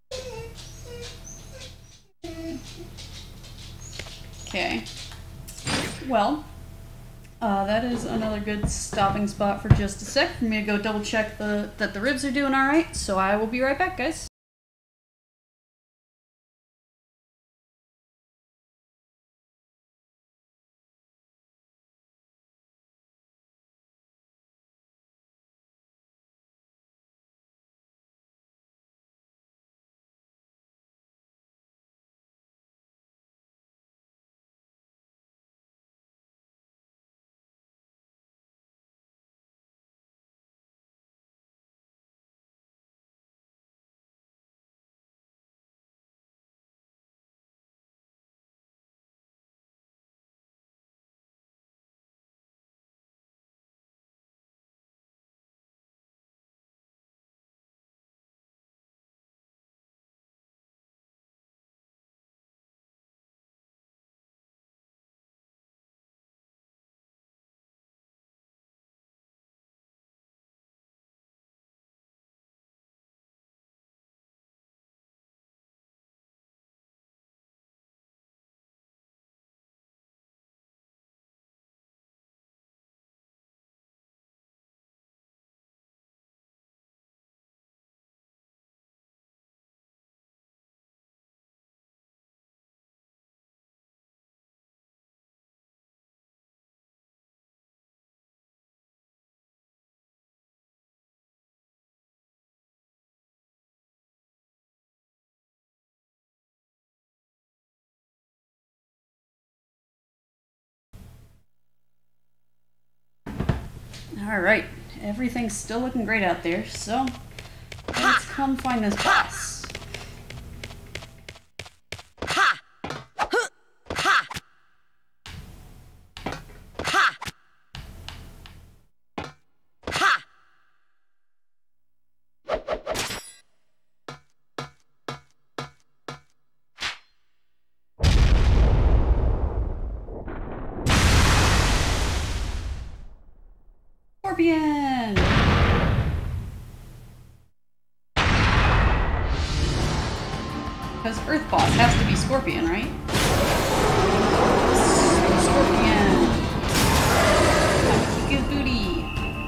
Okay. Well, that is another good stopping spot for just a sec for me to go double check that the ribs are doing alright, so I will be right back, guys. Alright, everything's still looking great out there, so let's come find this boss. Scorpion! Because Earth Boss has to be Scorpion, right? Scorpion! Kick his booty!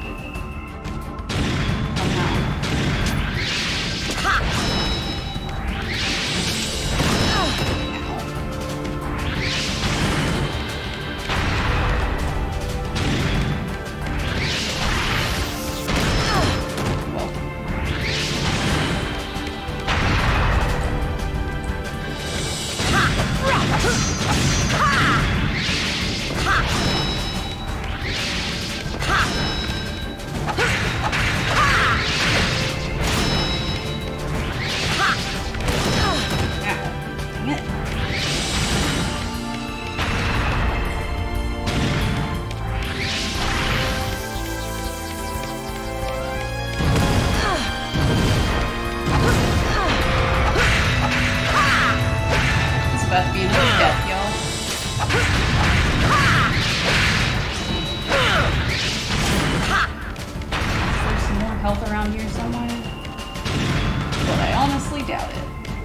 About to be another death, y'all. Is there some more health around here somewhere? But I honestly doubt it.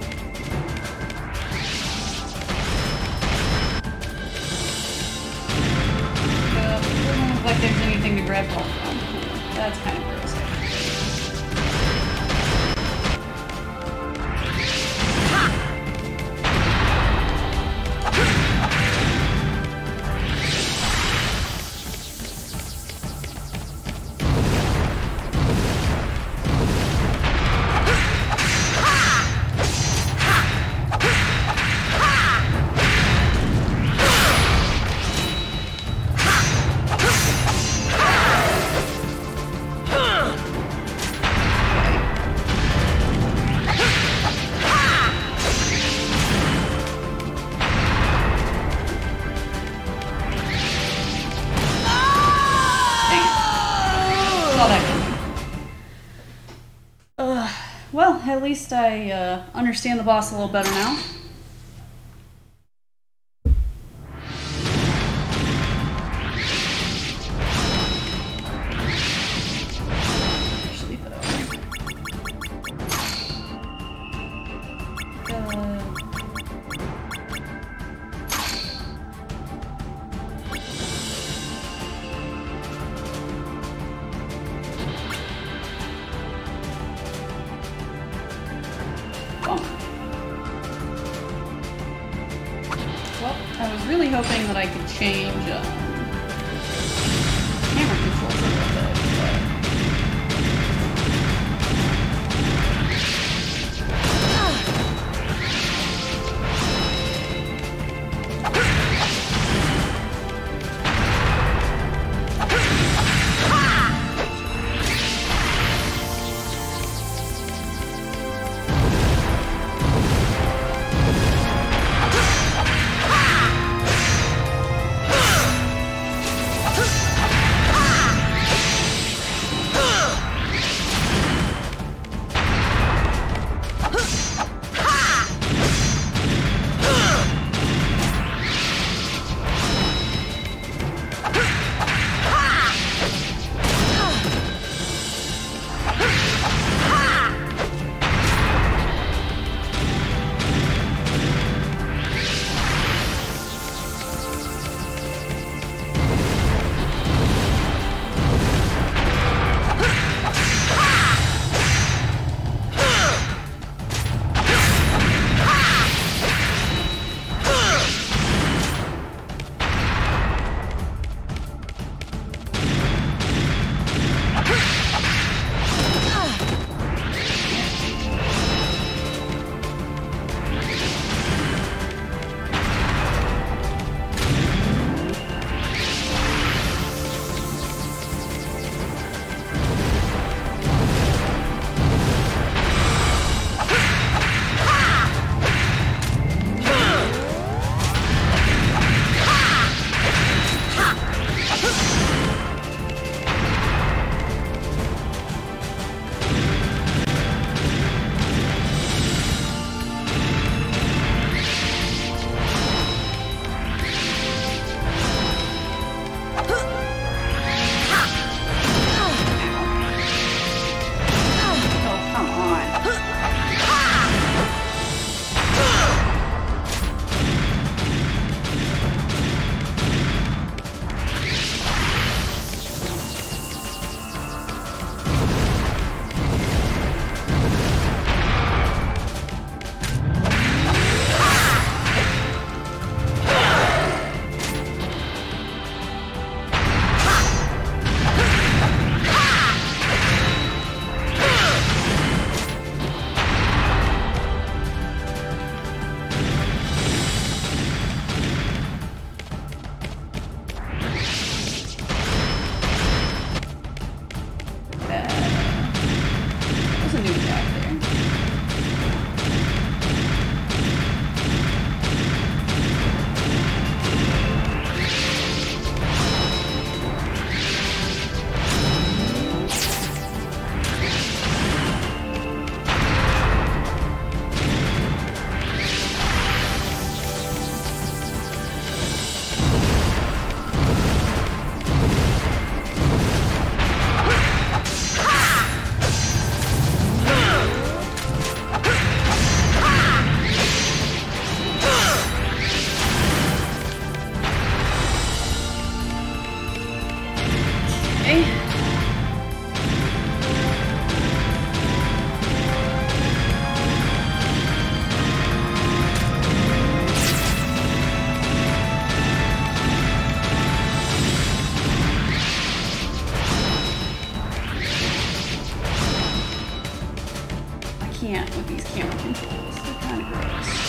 Doesn't look like there's anything to grab health from. That's kind of gross. Well, at least I understand the boss a little better now. Well, I was really hoping that I could change camera controls a little bit, but... can't with these camera controls. They're kind of gross.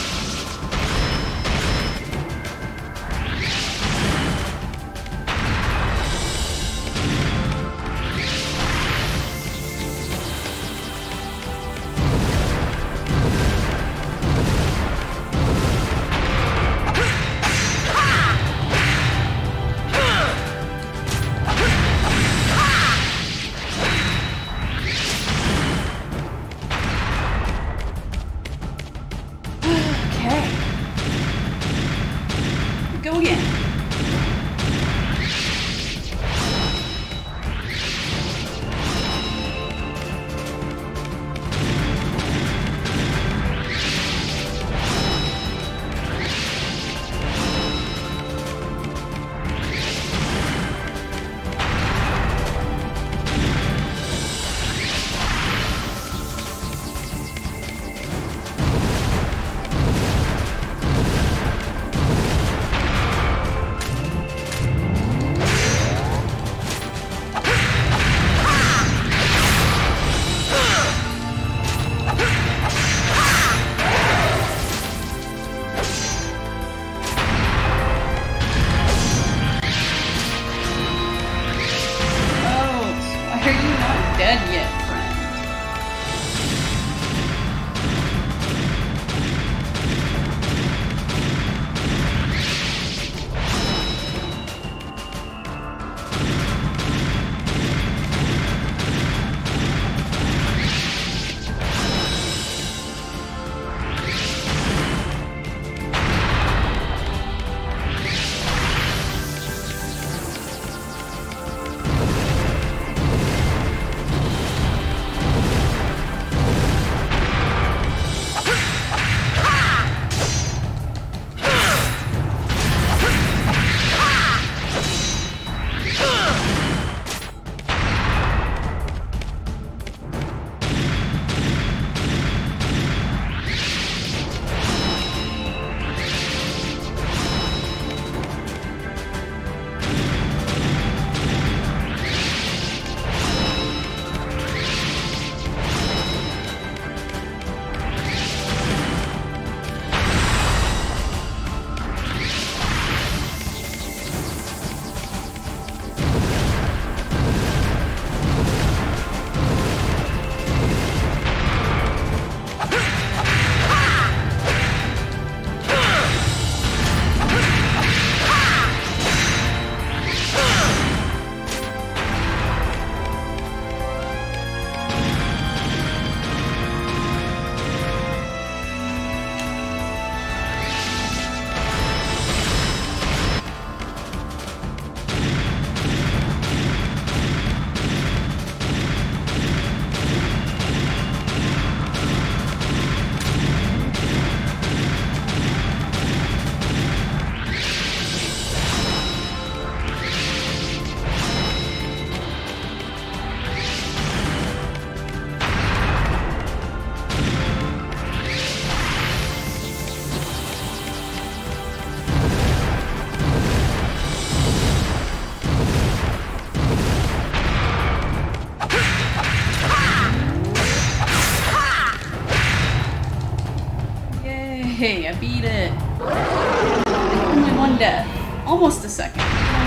Yay, I beat it. And only one death. Almost a second.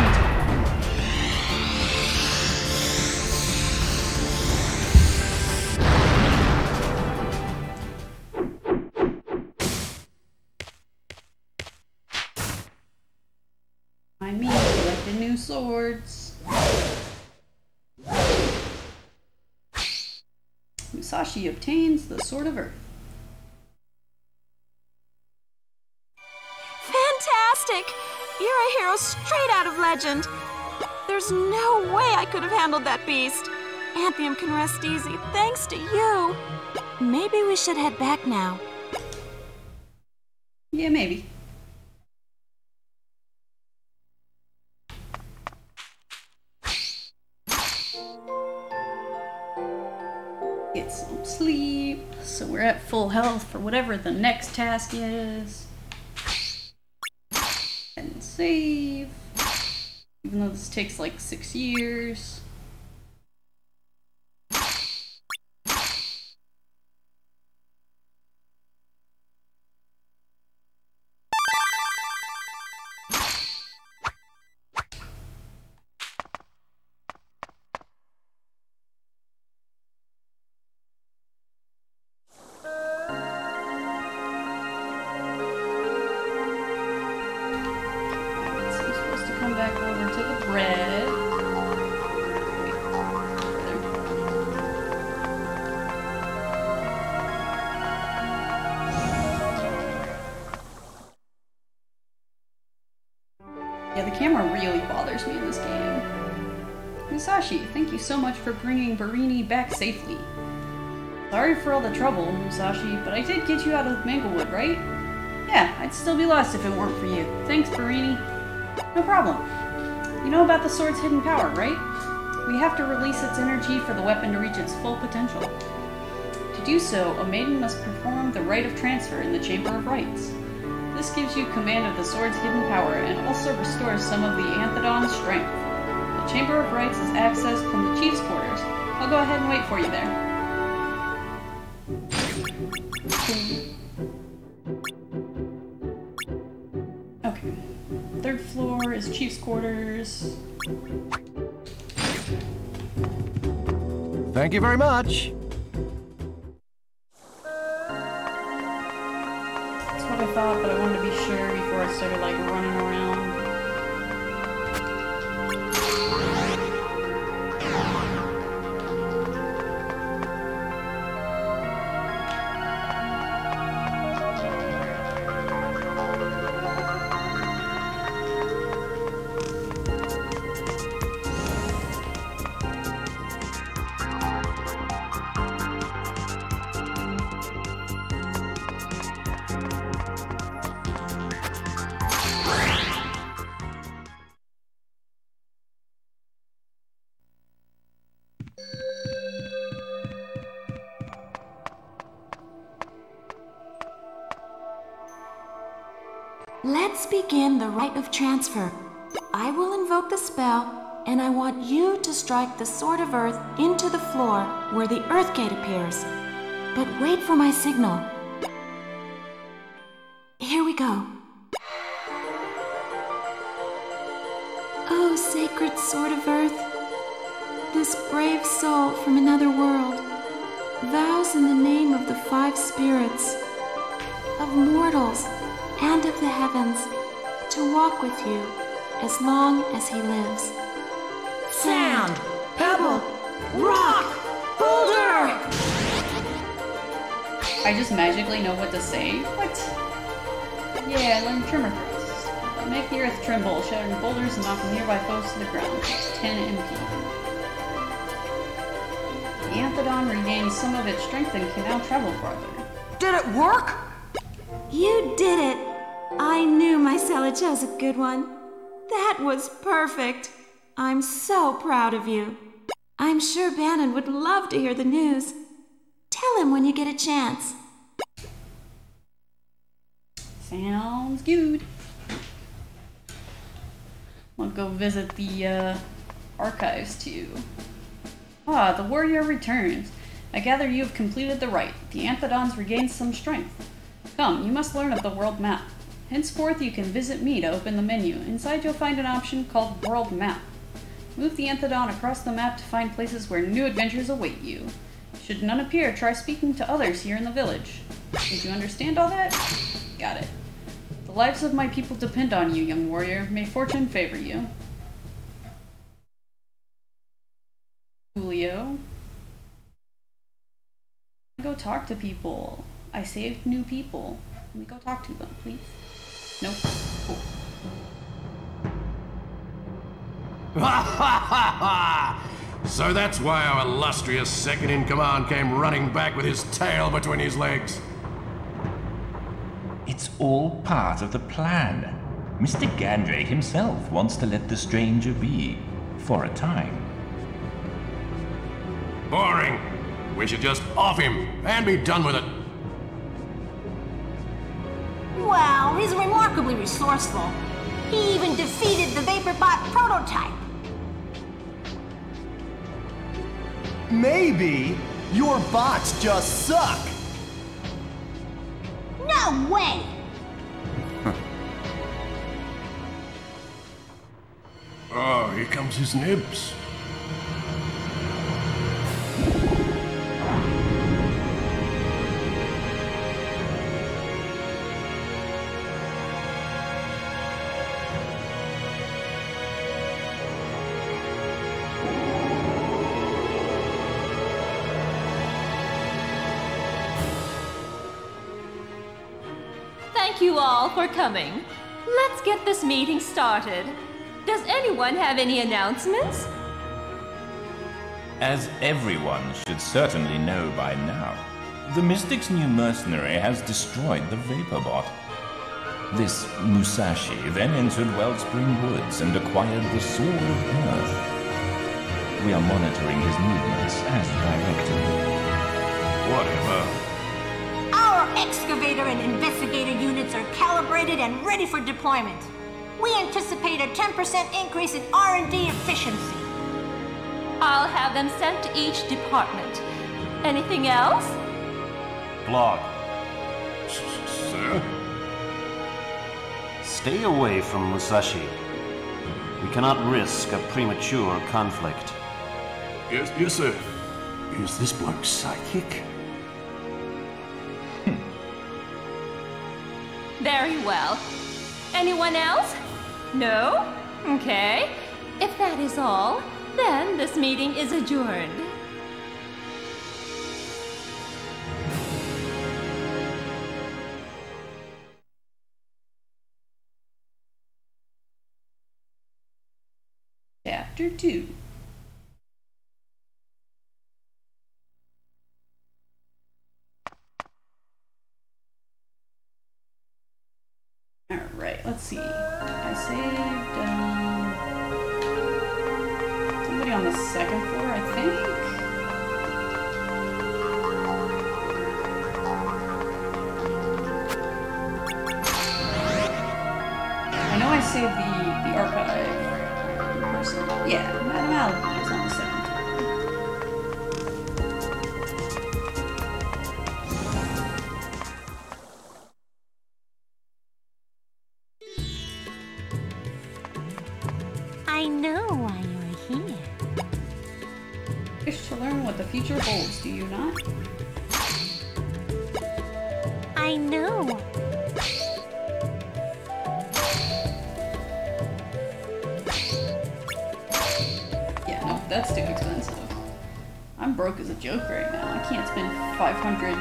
I mean, like the new swords. Musashi obtains the Sword of Earth. Fantastic! You're a hero straight out of legend. There's no way I could have handled that beast. Anthium can rest easy thanks to you. Maybe we should head back now. Yeah, maybe. Get some sleep, so we're at full health for whatever the next task is. And save. Even though this takes like 6 years. Back over to the bread. Yeah, the camera really bothers me in this game. Musashi, thank you so much for bringing Barini back safely. Sorry for all the trouble, Musashi, but I did get you out of Manglewood, right? Yeah, I'd still be lost if it weren't for you. Thanks, Barini. No problem. You know about the sword's hidden power, right? We have to release its energy for the weapon to reach its full potential. To do so, a maiden must perform the rite of transfer in the Chamber of Rites. This gives you command of the sword's hidden power and also restores some of the Anthodon's strength. The Chamber of Rites is accessed from the Chief's quarters. I'll go ahead and wait for you there. Okay. Third floor is Chief's quarters. Thank you very much. That's what I thought, but I wanted to be sure before I started like running around. Let's begin the rite of transfer. I will invoke the spell, and I want you to strike the Sword of Earth into the floor where the Earth Gate appears. But wait for my signal. Here we go. Oh, sacred Sword of Earth, this brave soul from another world vows in the name of the 5 spirits, of mortals, and of the heavens, to walk with you as long as he lives. Sand, pebble, rock, boulder! I just magically know what to say? What? Yeah, I learned tremor thrusts. Make the earth tremble, shattering boulders and knocking nearby foes to the ground. 10 MP. The Anthodon regains some of its strength and can now travel farther. Did it work? You did it! I knew my cellar chose a good one. That was perfect. I'm so proud of you. I'm sure Bannon would love to hear the news. Tell him when you get a chance. Sounds good. I'll go visit the archives too. Ah, the warrior returns. I gather you have completed the rite. The Anthodons regained some strength. Come, you must learn of the world map. Henceforth, you can visit me to open the menu. Inside, you'll find an option called World Map. Move the Enthedon across the map to find places where new adventures await you. Should none appear, try speaking to others here in the village. Did you understand all that? Got it. The lives of my people depend on you, young warrior. May fortune favor you. Julio. Go talk to people. I saved new people. Let me go talk to them, please. Nope. Cool. So that's why our illustrious second-in-command came running back with his tail between his legs. It's all part of the plan. Mr. Gandrake himself wants to let the stranger be, for a time. Boring. We should just off him and be done with it. Wow, he's remarkably resourceful. He even defeated the Vaporbot prototype. Maybe your bots just suck. No way! Oh, here comes his nibs. Thank you all for coming. Let's get this meeting started. Does anyone have any announcements? As everyone should certainly know by now, the Mystic's new mercenary has destroyed the Vaporbot. This Musashi then entered Wellspring Woods and acquired the Sword of Earth. We are monitoring his movements as directed. Whatever. Our excavator and investigator units are calibrated and ready for deployment. We anticipate a 10% increase in R&D efficiency. I'll have them sent to each department. Anything else? Blog. Sir? Stay away from Musashi. We cannot risk a premature conflict. Yes, sir. Is this bloke psychic? Very well. Anyone else? No? Okay. If that is all, then this meeting is adjourned. Chapter 2. Alright, let's see. I saved somebody on the second floor, I think. I know I saved the archive person. Yeah, Madame Allen is on the second floor. I know why you're here. Wish to learn what the future holds, do you not? I know. Yeah, no, that's too expensive. I'm broke as a joke right now. I can't spend 500,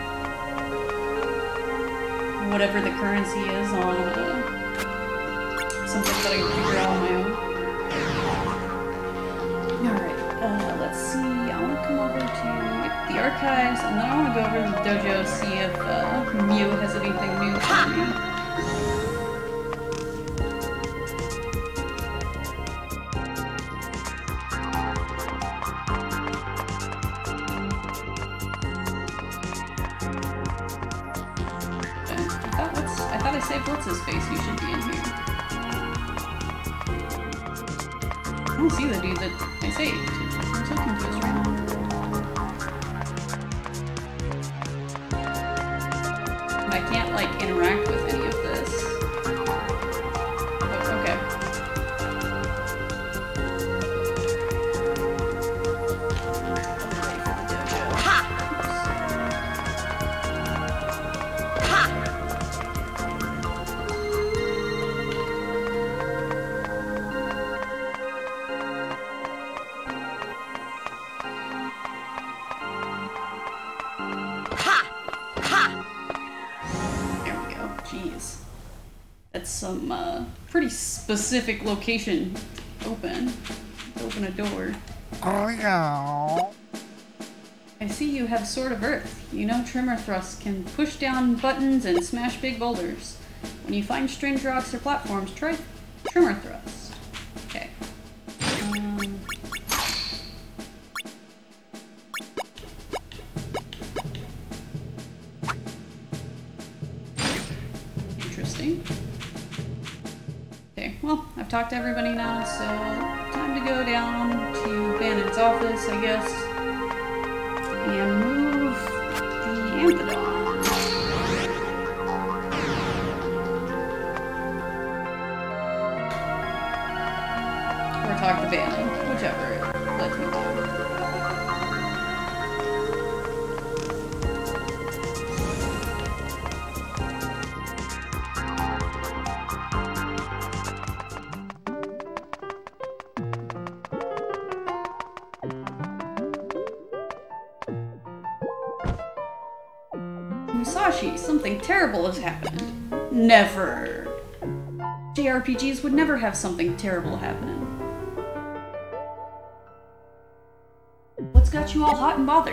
whatever the currency is, on something that I can figure out on my own. Alright, let's see. I want to come over to the archives, and then I want to go over to the dojo, see if Mew has anything new for me. I thought I saved what's his face. He should be in here. I don't see the dude that I saved. I'm so confused right now. Am I I can't, like, interact with any of this. Oh, okay. Jeez. That's some, pretty specific location to open a door. I see you have Sword of Earth. You know Tremor Thrust can push down buttons and smash big boulders. When you find strange rocks or platforms, try Tremor Thrust. Okay. Interesting. Okay, well, I've talked to everybody now, so time to go down to Bannon's office, I guess, and move the Amphidon. Or talk to Bannon, whichever it lets me do. Musashi, something terrible has happened. Never. JRPGs would never have something terrible happen. What's got you all hot and bothered?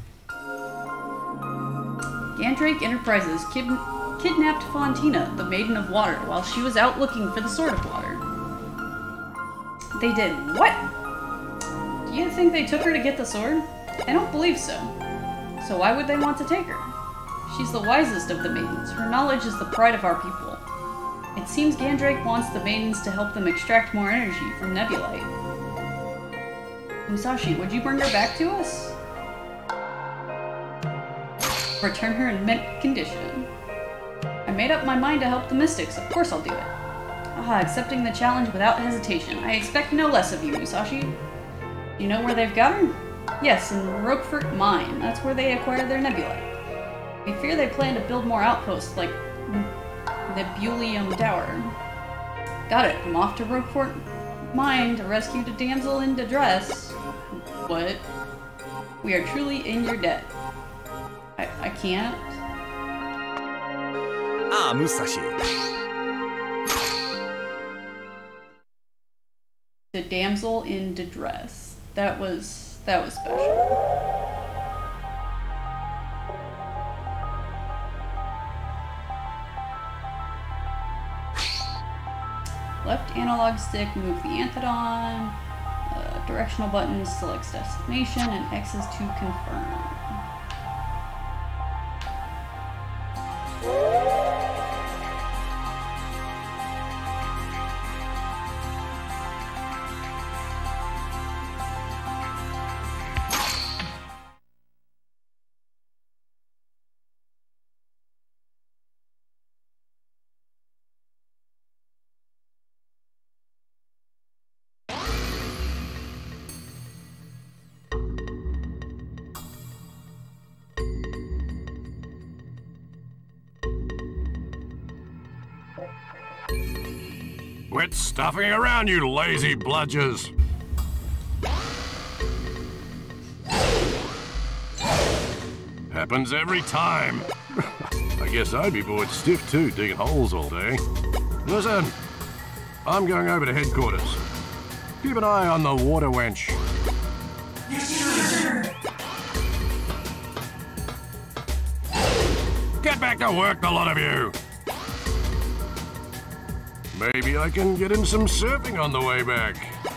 Gandrake Enterprises kidnapped Fontina, the Maiden of Water, while she was out looking for the Sword of Water. They did what? Do you think they took her to get the sword? I don't believe so. So why would they want to take her? She's the wisest of the maidens. Her knowledge is the pride of our people. It seems Gandrake wants the maidens to help them extract more energy from Nebulite. Musashi, would you bring her back to us? Return her in mint condition. I made up my mind to help the Mystics. Of course I'll do it. Accepting the challenge without hesitation. I expect no less of you, Musashi. You know where they've got her? Yes, in Roquefort Mine. That's where they acquired their Nebulite. We fear they plan to build more outposts like Nebulium Tower. Got it. I'm off to Roquefort Mine to rescue the damsel in distress. What? We are truly in your debt. I can't. Ah, Musashi. The damsel in distress. That was special. Left analog stick, move the Amphidon. Directional buttons selects destination, and X is to confirm. Quit stuffing around, you lazy bludgers! Happens every time. I guess I'd be bored stiff too, digging holes all day. Listen, I'm going over to headquarters. Keep an eye on the water wench. Get back to work, the lot of you! Maybe I can get in some surfing on the way back.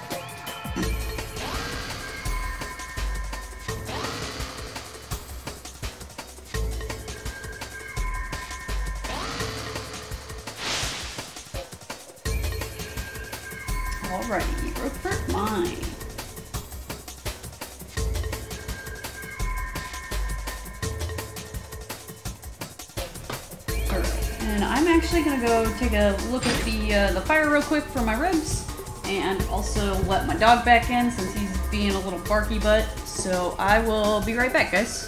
Alrighty, Roquefort Mine. Alright, and I'm actually gonna go take a look at the fire real quick for my ribs, and also let my dog back in since he's being a little barky butt. So I will be right back, guys.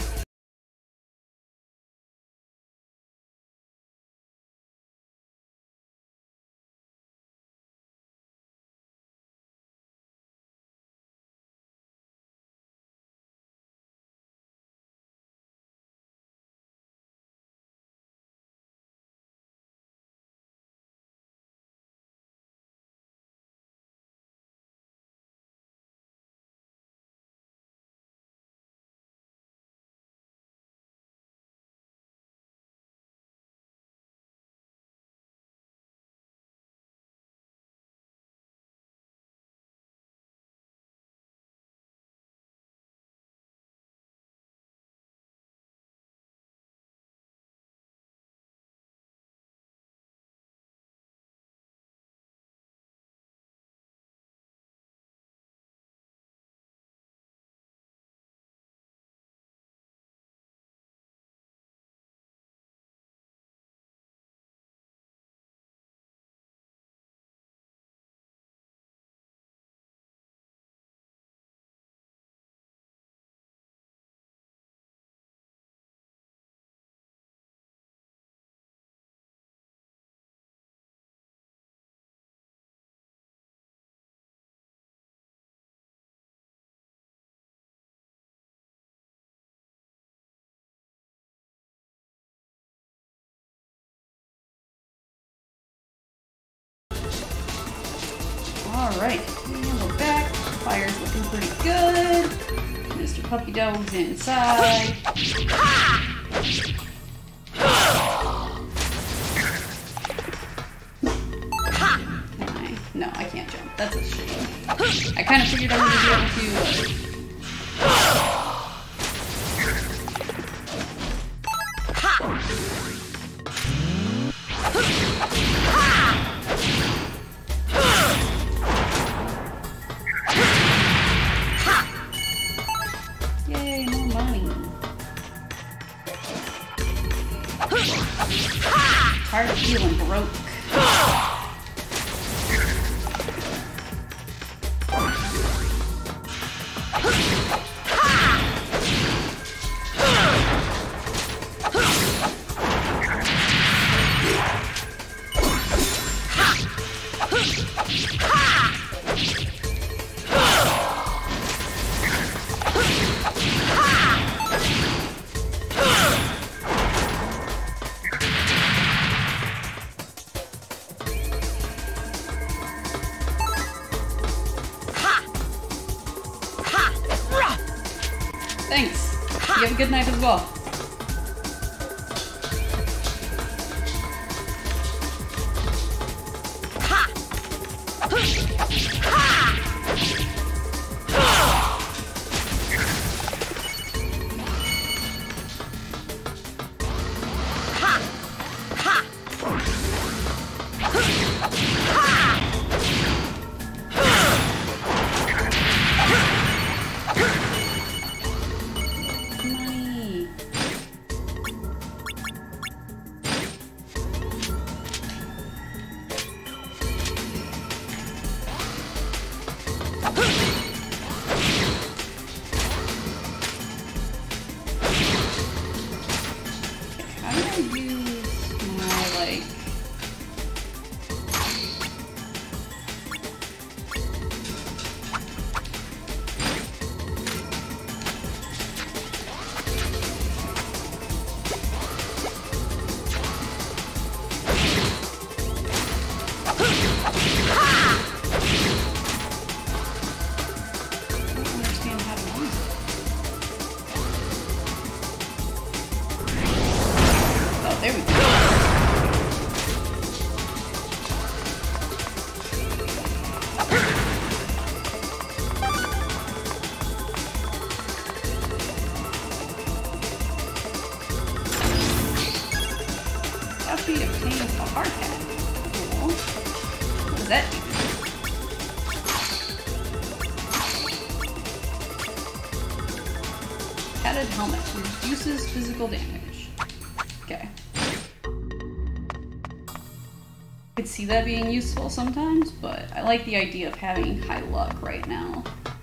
Alright, and we're back. Fire's looking pretty good. Mr. Puppy Dog's inside. No, I can't jump. That's a shame. I kind of figured I would be able to... Yay, more money. Tired of feeling broke. Thanks. You have a good night as well. There we go. After you obtain a hard hat. Cool. What does that do? Padded helmet reduces physical damage. Okay. could see that being useful sometimes, but I like the idea of having high luck right now.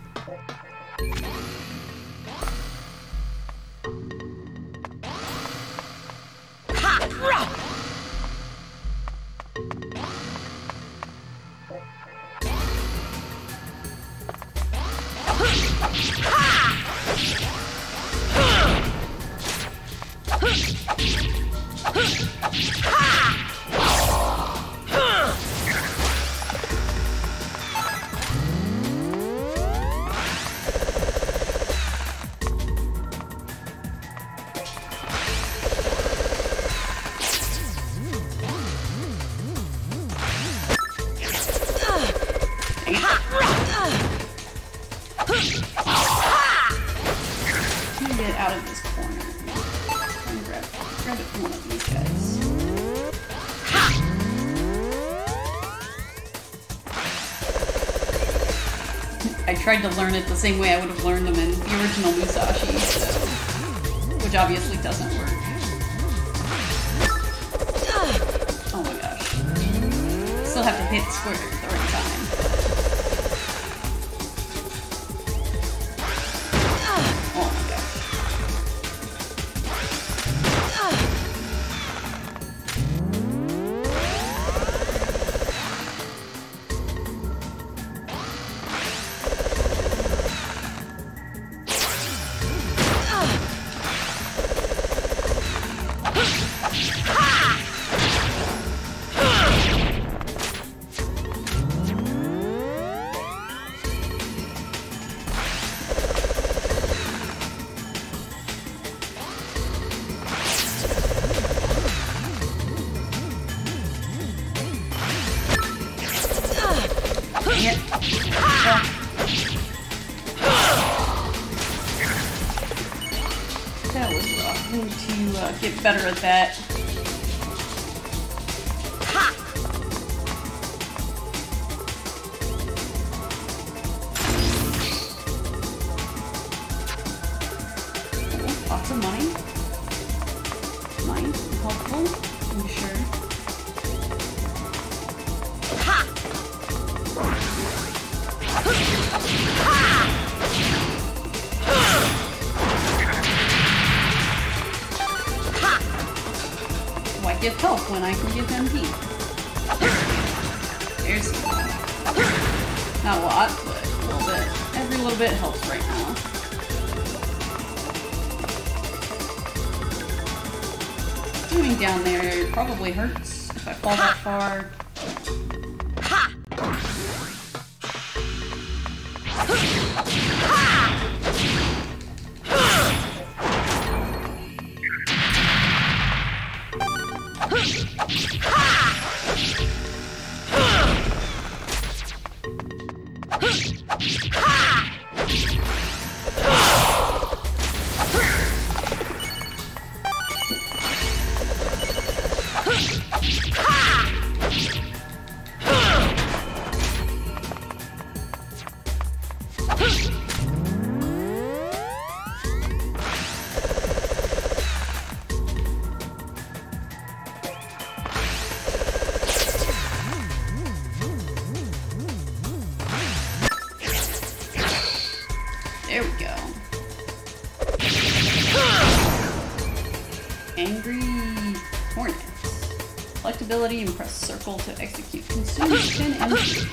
Get out of this corner. And grab it from one of these guys. I tried to learn it the same way I would have learned them in the original Musashi, so, which obviously doesn't work. Oh my gosh. Still have to hit square at the right time. That was rough. I need to get better at that. Cool. Lots of money. Nice. Helpful. I'm sure. Why give help when I can give MP? There's not a lot, but a little bit. Every little bit helps right now. Doing down there probably hurts if I fall that far. There we go. Angry Hornets. Select ability and press circle to execute. Consume 10 energy.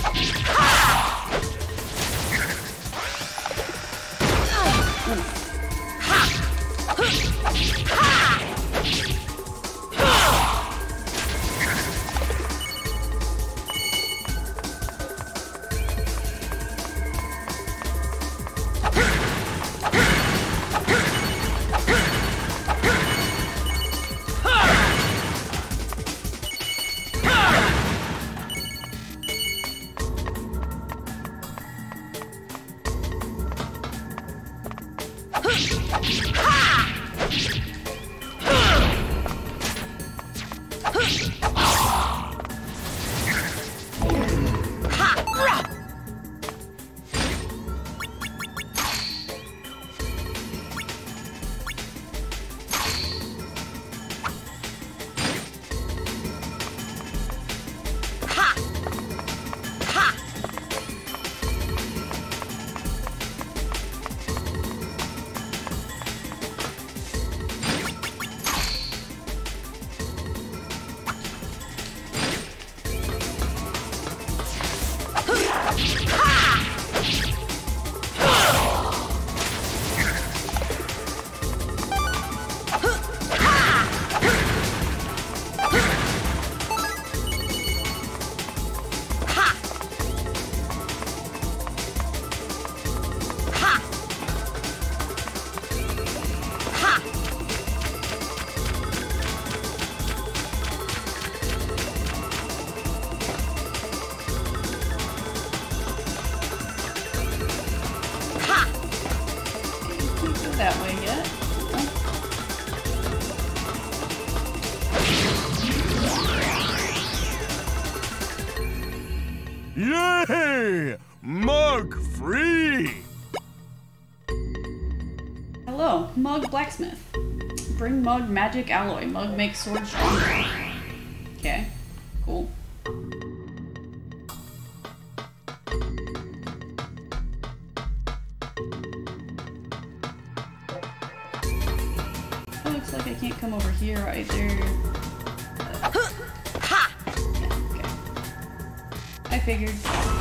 Yay! Mug free! Hello, Mug Blacksmith. Bring Mug magic alloy. Mug makes sword stronger. Okay, cool. It looks like I can't come over here either. Yeah, okay. I figured.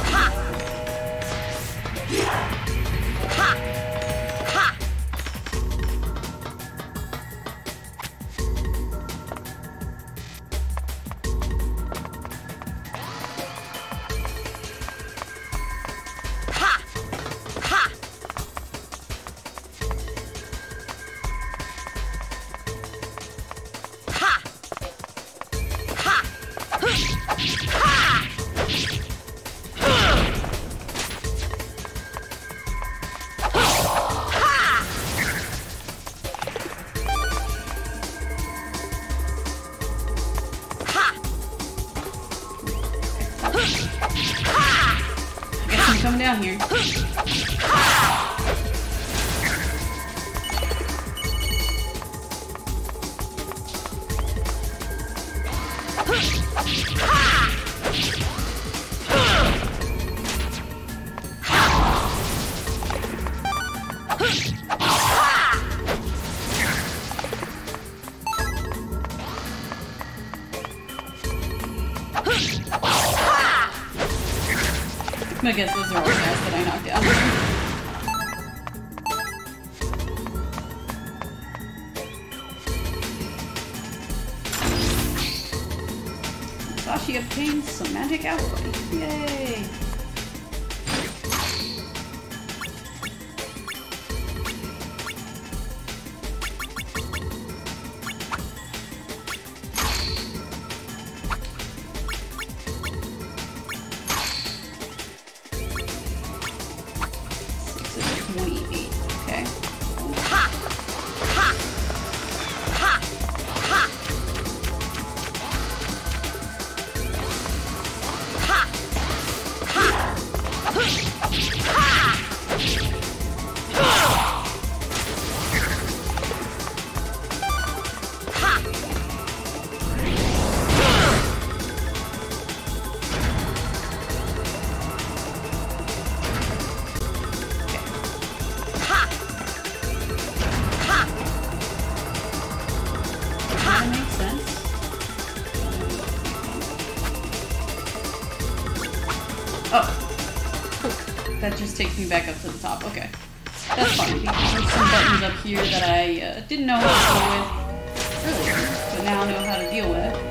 Coming down here. I guess those are all guys that I knocked down. Musashi obtains some magic alloy. Yay! That just takes me back up to the top. Okay. That's fine. There's some buttons up here that I didn't know how to deal with earlier, but now I know how to deal with it.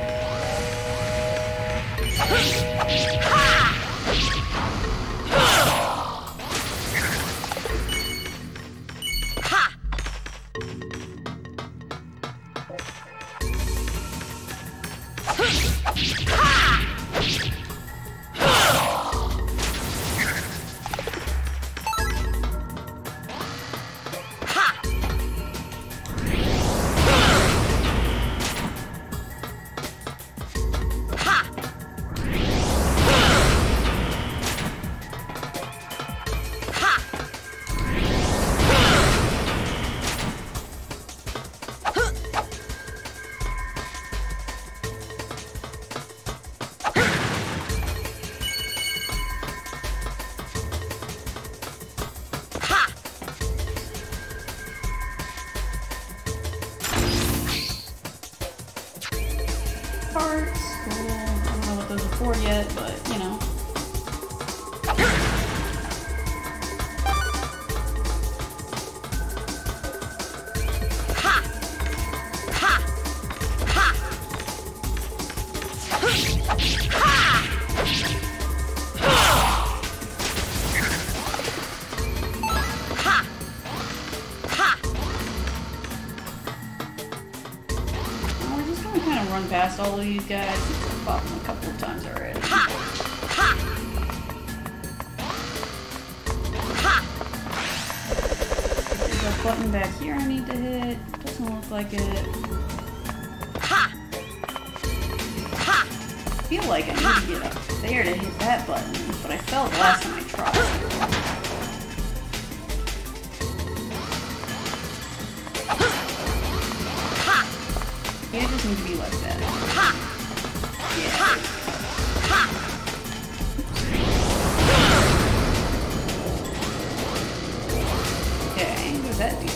Parts, cool. I don't know what those are for yet, but you know. Past all of these guys. I've fought them a couple of times already. There's a button back here I need to hit. Doesn't look like it. I feel like I need to get up. there to hit that button, but I fell the last time I tried. Yeah, it just needs to be like that. Yeah. Okay, what does that do?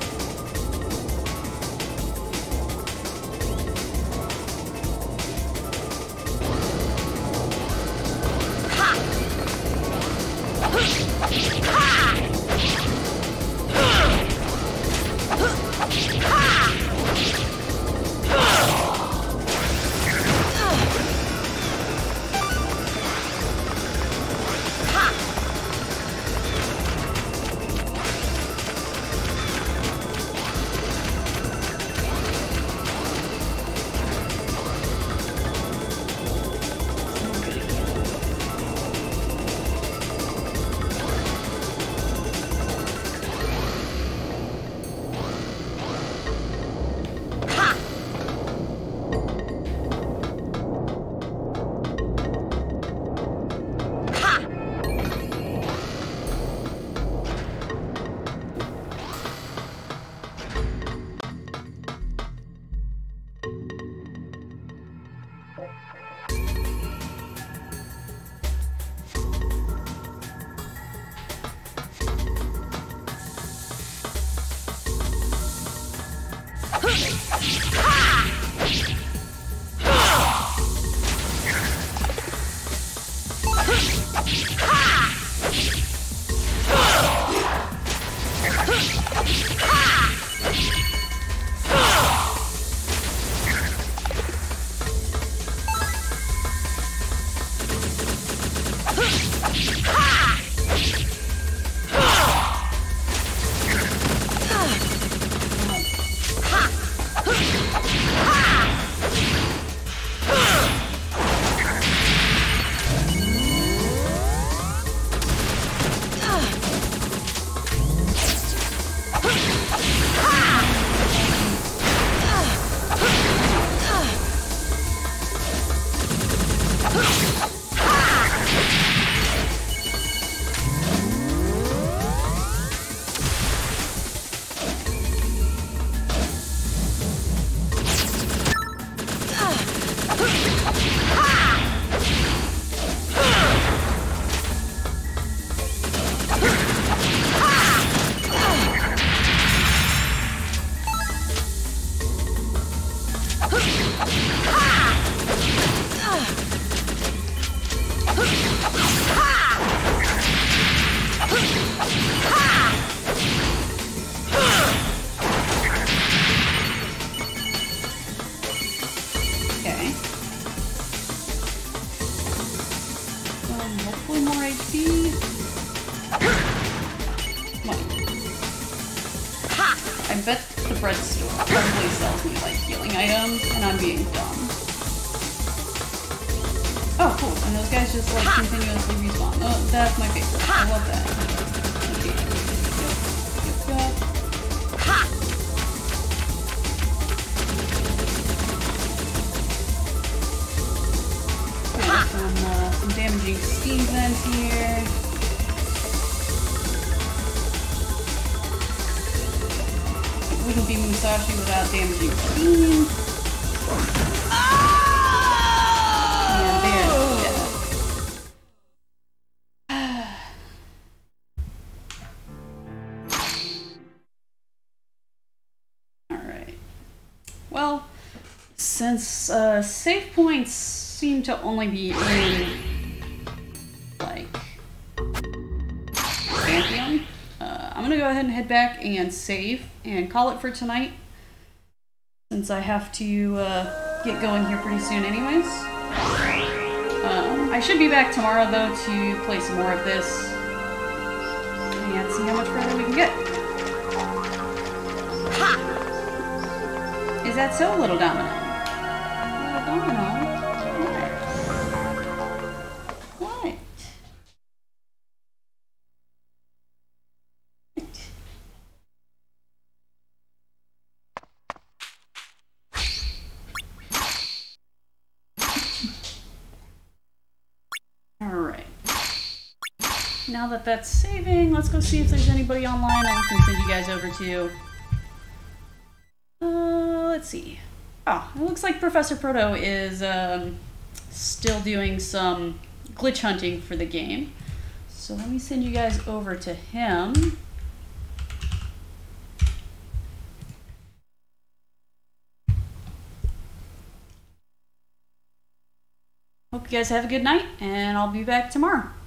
Some damaging steam vents here. It wouldn't be Musashi without damaging steam. And there's death. Alright. Well, since save points seem to only be in, like, Pantheon, I'm gonna go ahead and head back and save and call it for tonight, since I have to get going here pretty soon anyways. I should be back tomorrow though to play some more of this and see how much further we can get. Is that so, Little Domino? Little Domino? What? now that that's saving, let's go see if there's anybody online that we can send you guys over to. Let's see. Oh, it looks like Professor Proto is still doing some glitch hunting for the game. So let me send you guys over to him. Hope you guys have a good night, and I'll be back tomorrow.